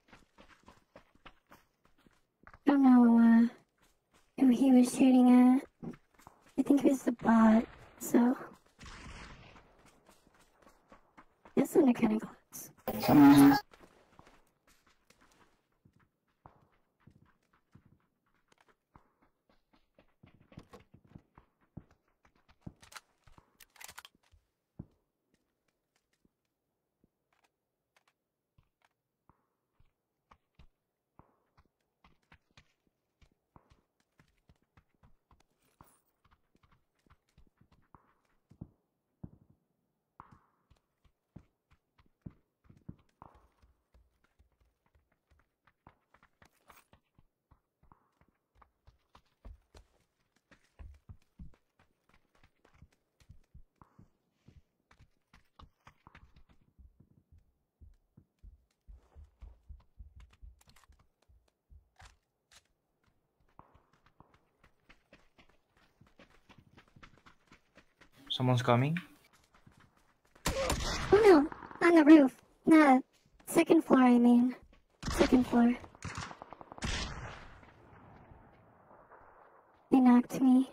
I don't know uh, who he was shooting at. I think it was the bot, so guess they're kind of close. Someone Someone's coming? Oh no, on the roof. Nah, second floor, I mean. Second floor. They knocked me.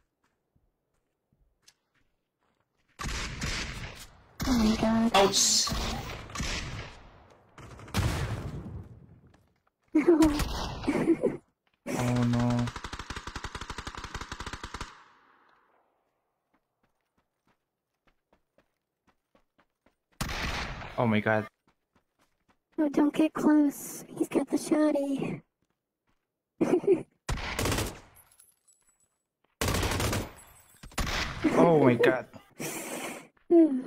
Oh my god. Ouch! Oh no. Oh my god. Oh, don't get close. He's got the shotty. Oh my god. Hmm.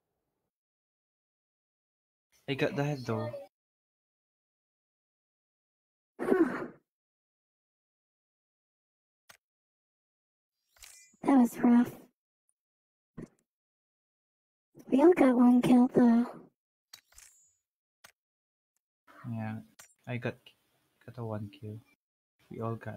I got the head though. That was rough. We all got one kill though. Yeah. I got got a one kill. We all got.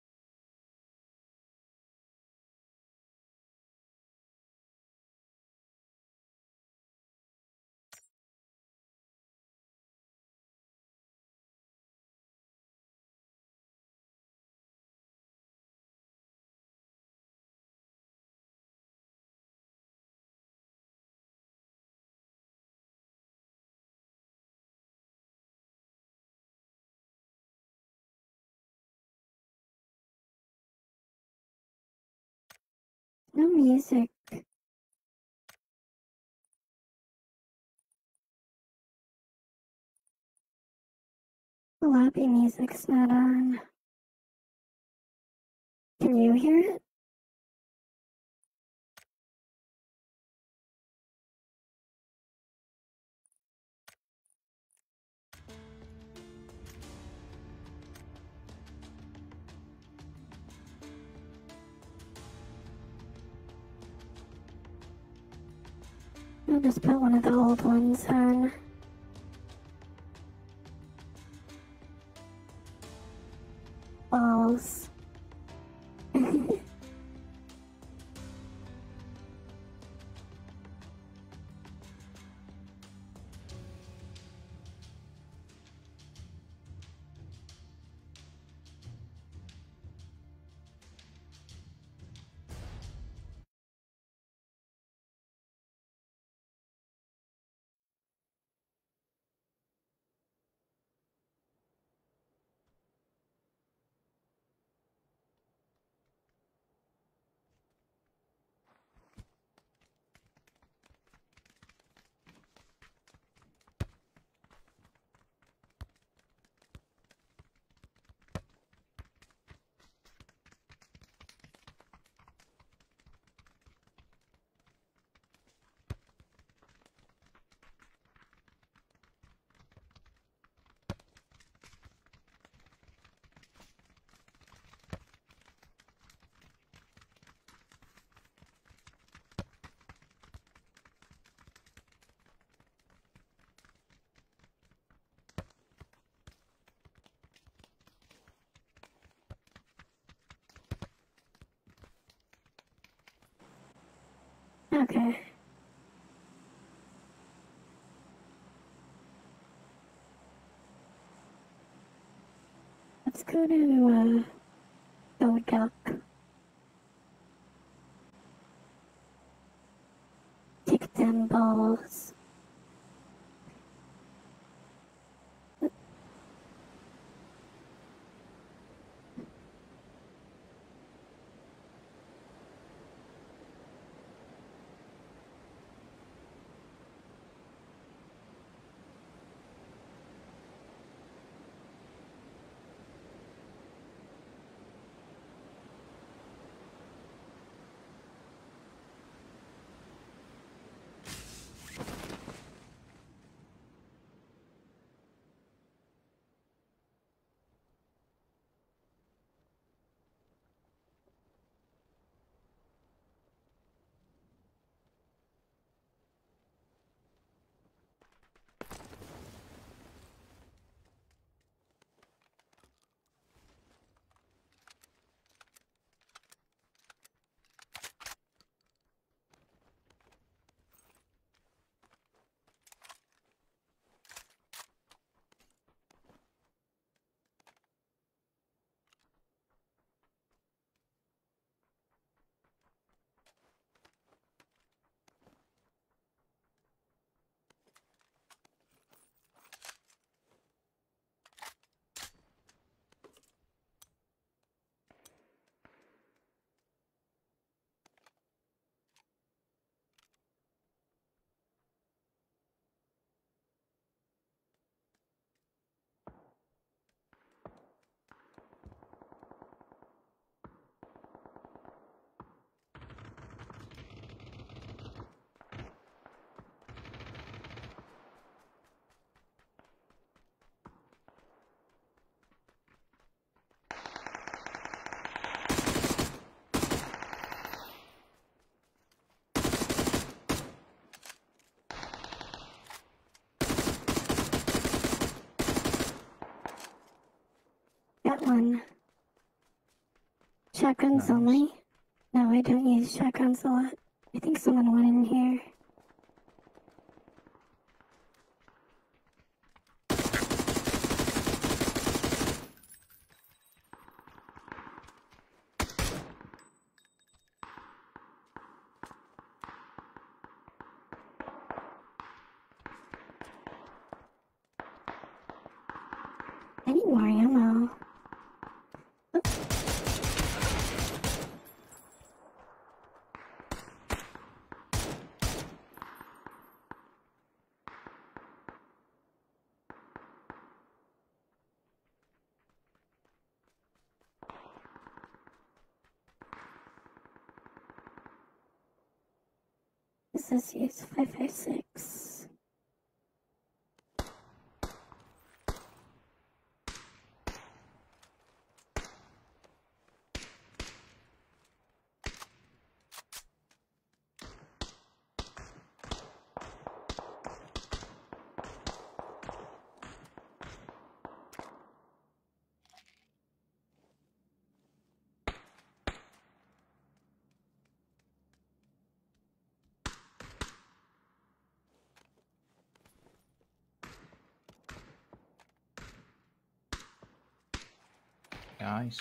No music. The lobby music's not on. Can you hear it? I'll just put one of the old ones on. Balls. Okay. Let's go to, uh, Go Duck. Kick them balls. Got one. Shotguns Nice. only? No, I don't use shotguns a lot. I think someone went in here. I need more ammo. This is use five five six. Nice.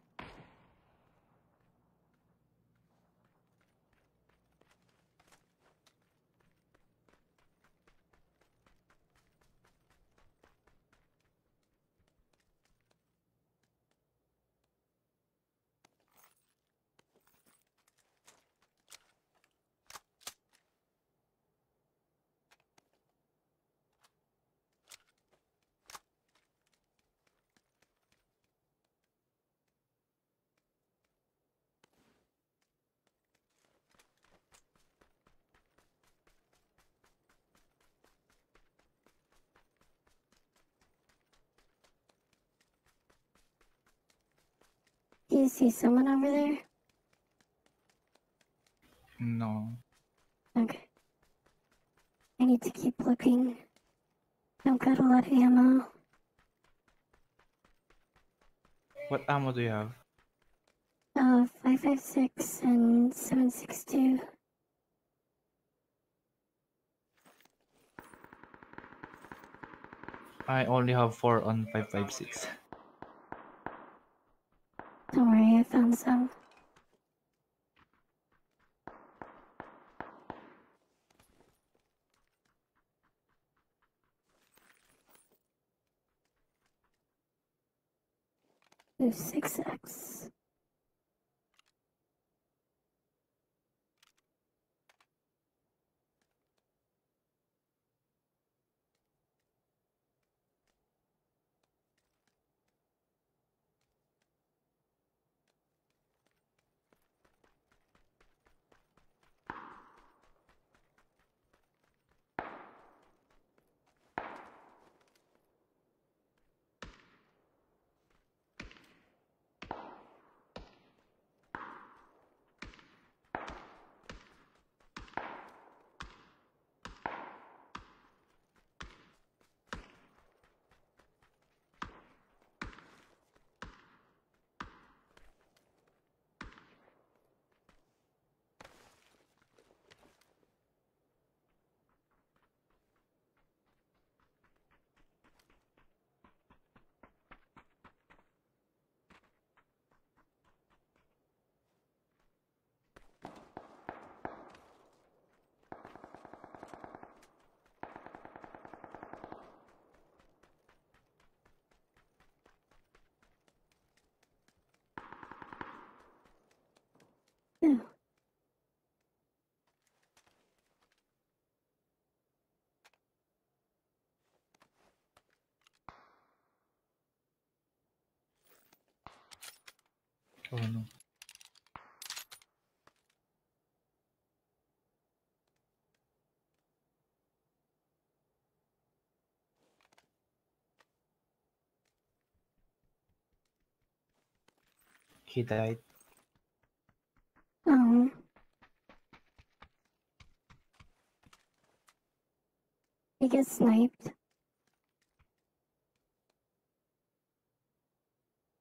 Do you see someone over there? No. Okay. I need to keep looking. Don't got a lot of ammo. What ammo do you have? Uh, five five six and seven six two. I only have four on five five six. Don't worry, I found some. Ooh, six X. Ooh. Oh no. He died. Oh. He gets sniped.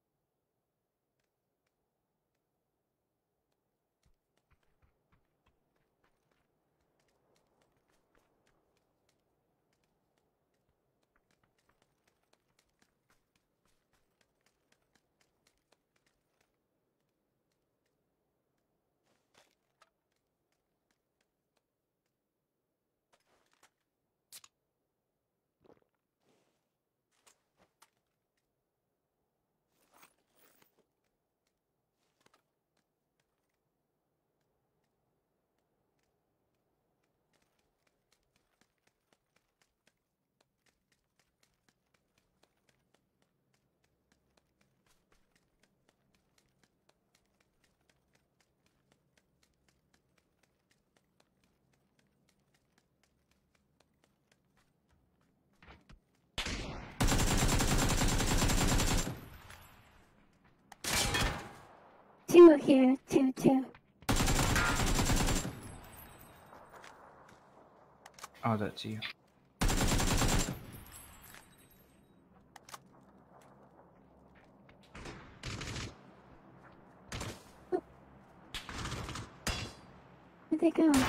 two here, two, two. Oh, that's you. Where'd they go?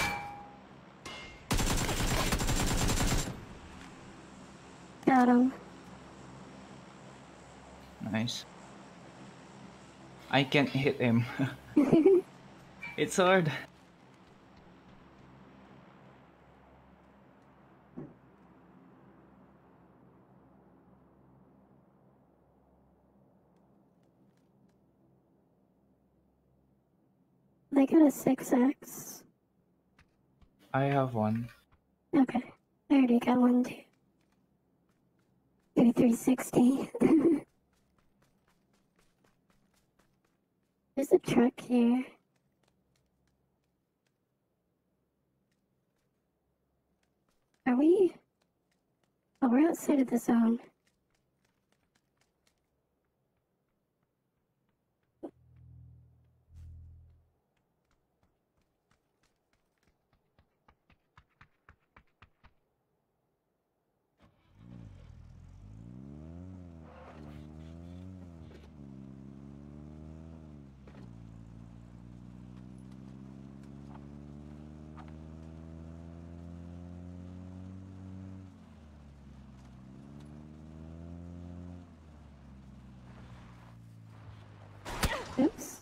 Got him. Nice. I can't hit him. It's hard. They got a six X. I have one. Okay. I already got one too. Maybe three sixty. There's a truck here. Are we? Oh, we're outside of the zone. Oops.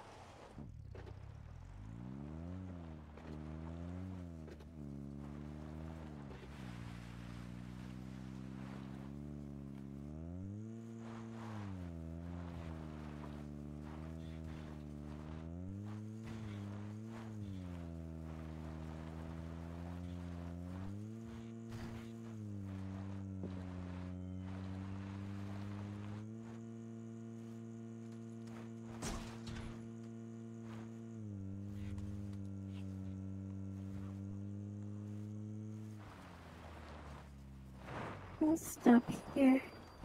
Let's stop here.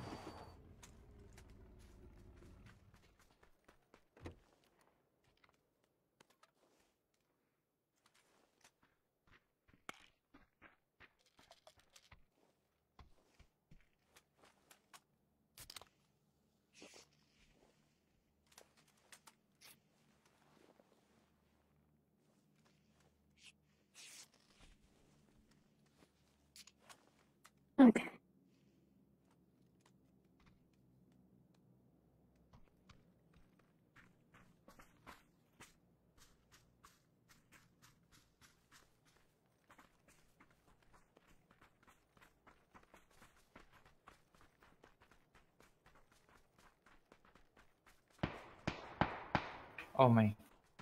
Okay. Oh my.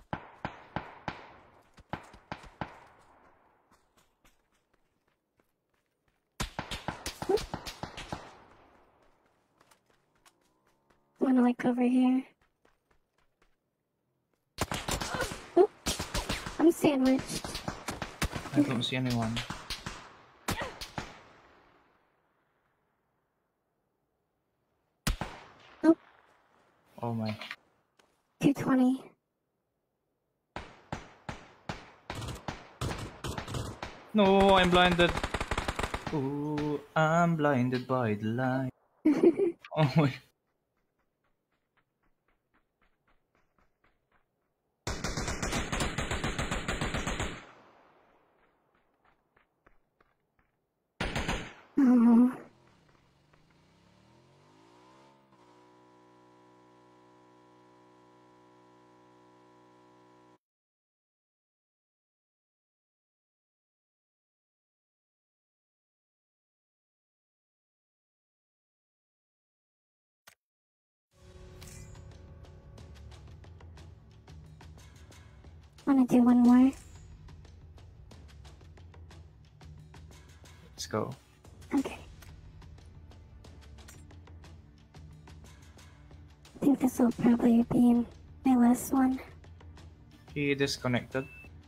Wanna like over here? Oh, I'm sandwiched. I don't see anyone. Oh, Oh my. two twenty. No, I'm blinded. Ooh, I'm blinded by the light. Oh my. Oh. Wanna do one more? Let's go. Okay. I think this will probably be my last one. He disconnected.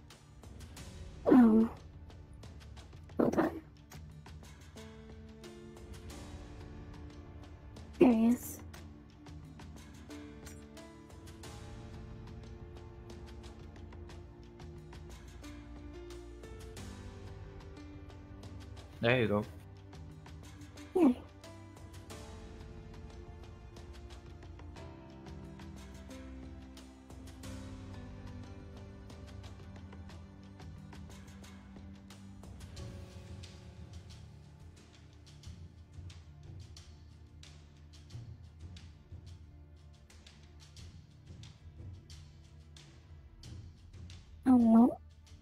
Oh. Hold on. There he is. There you go. Yeah. Oh no.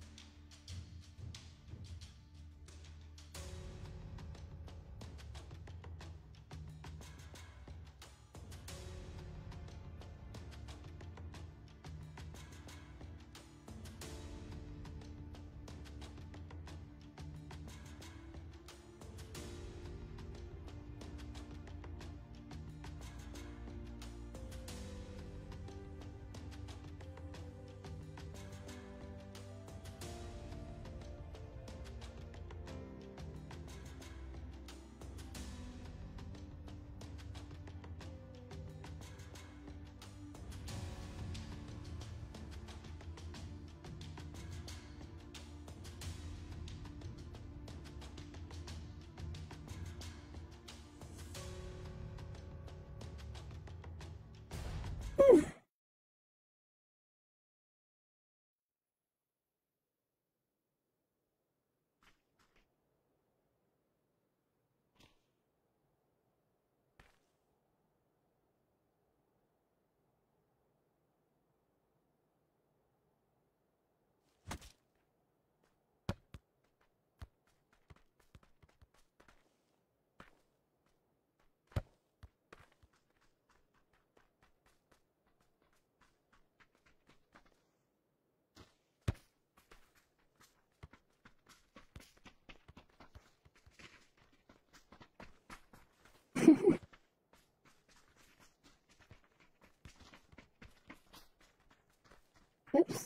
Oops.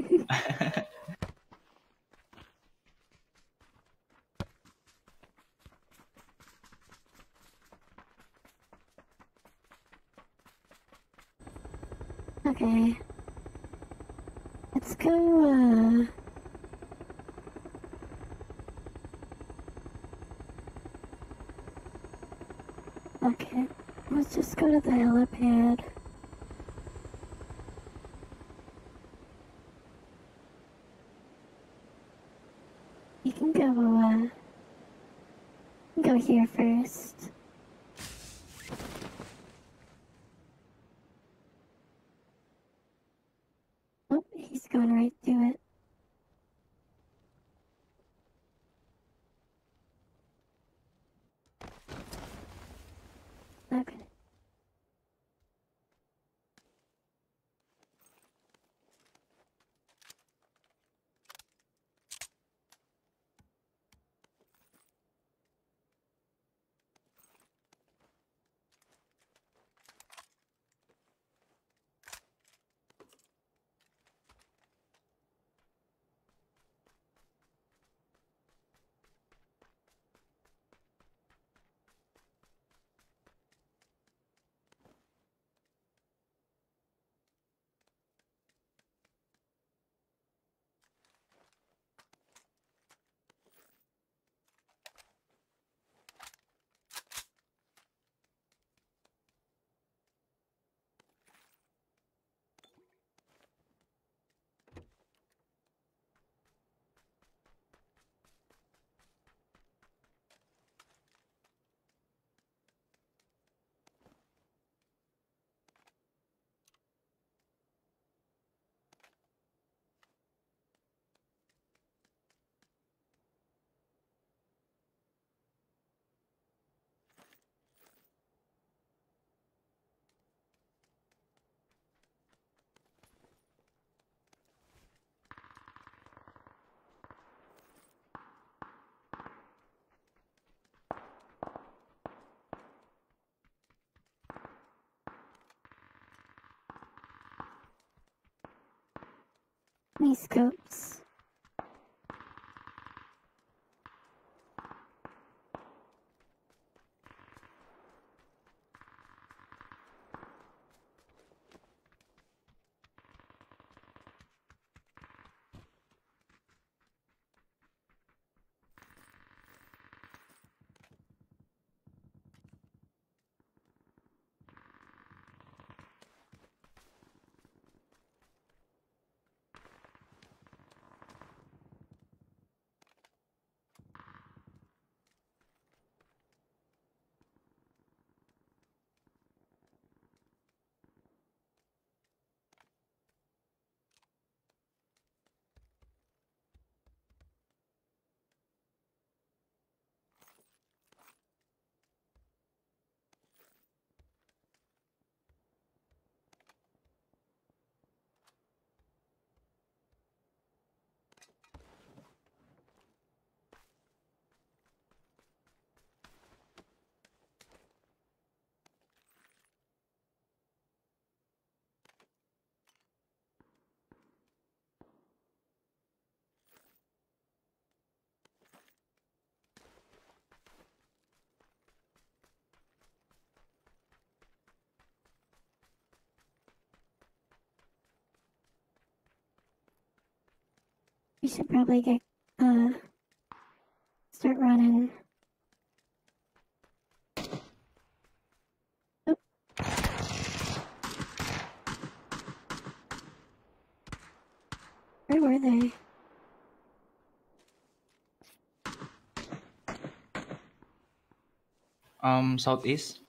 Okay. Let's go, uh... Okay. Let's just go to the helipad. You can go, uh... go here first. Oh, he's going right through it. Okay. Any scopes? We should probably get, uh, start running. Oop. Where were they? Um, southeast.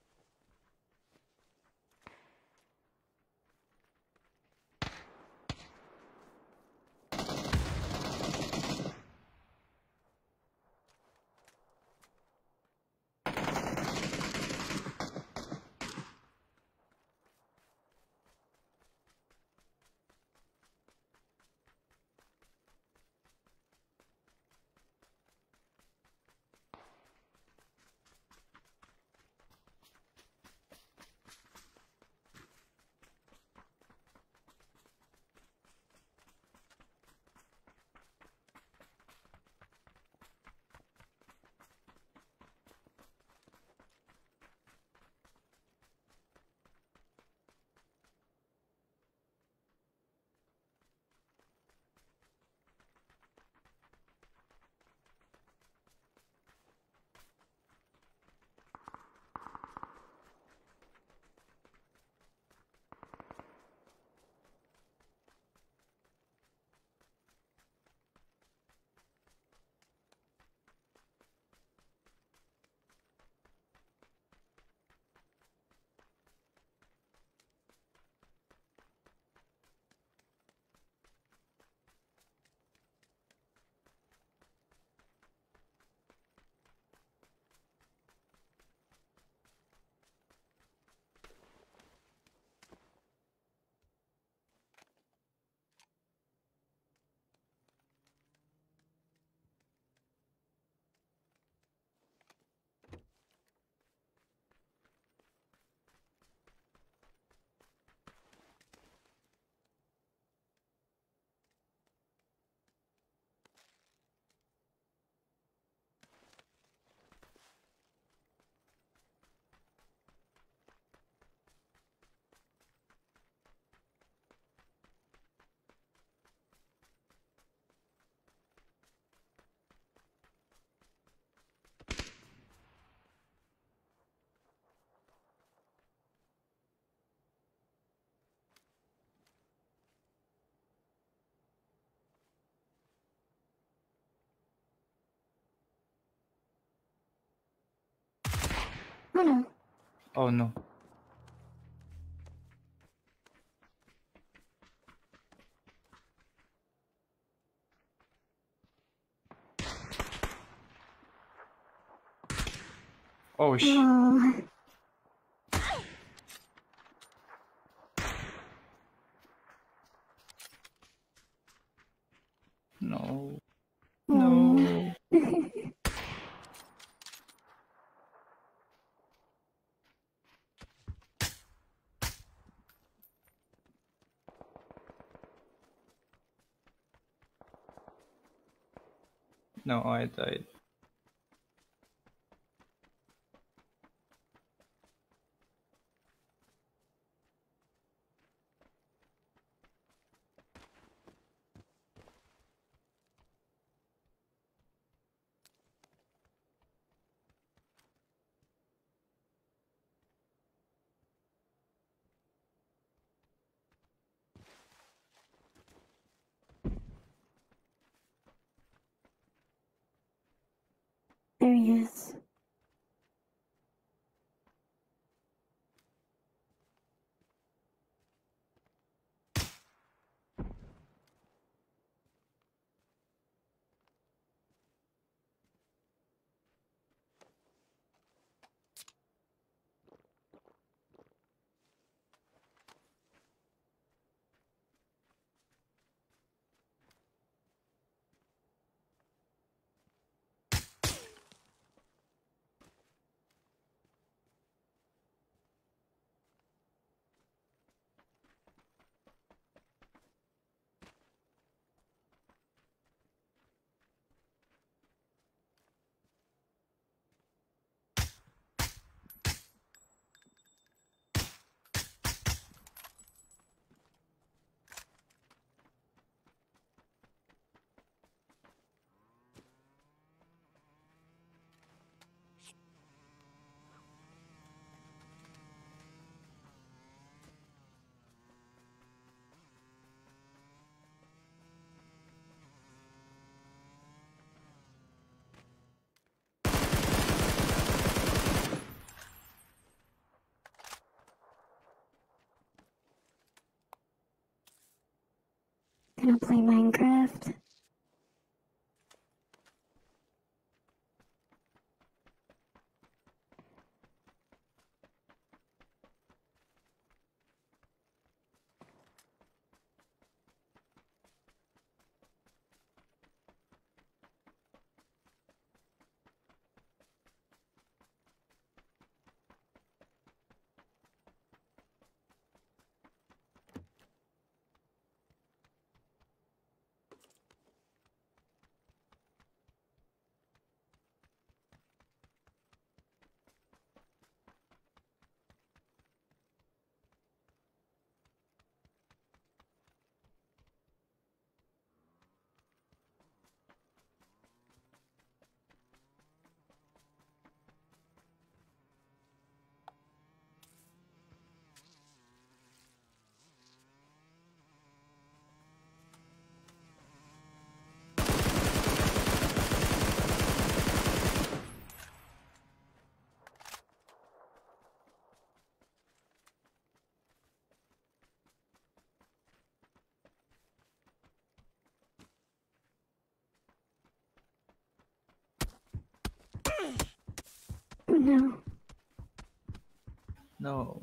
Oh no. Oh no. Oh sh. Oh. No. Oh. No. No, I died. gonna play Minecraft. Oh no. No.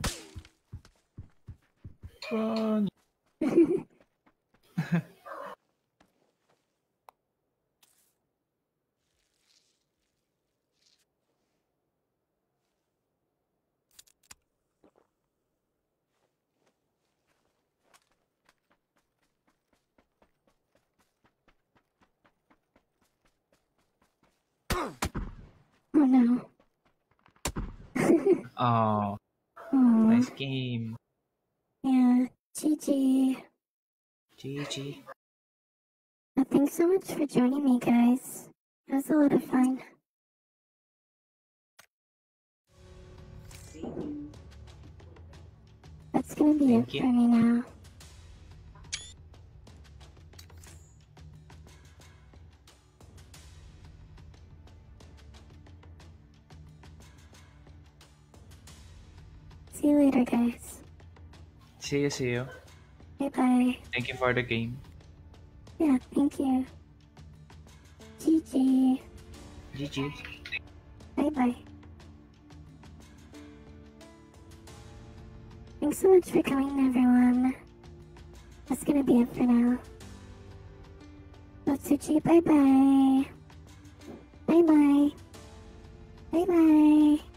Run. Oh no. Oh, Oh, nice game. yeah. G G. G G. Well, thanks so much for joining me, guys. It was a lot of fun. See you. That's gonna be Thank it you. for me now. See you later, guys. See you, see you. Bye bye. Thank you for the game. Yeah, thank you. G G. G G. Bye bye. Thanks so much for coming, everyone. That's gonna be it for now. Otsuchi, bye bye. Bye bye. Bye bye.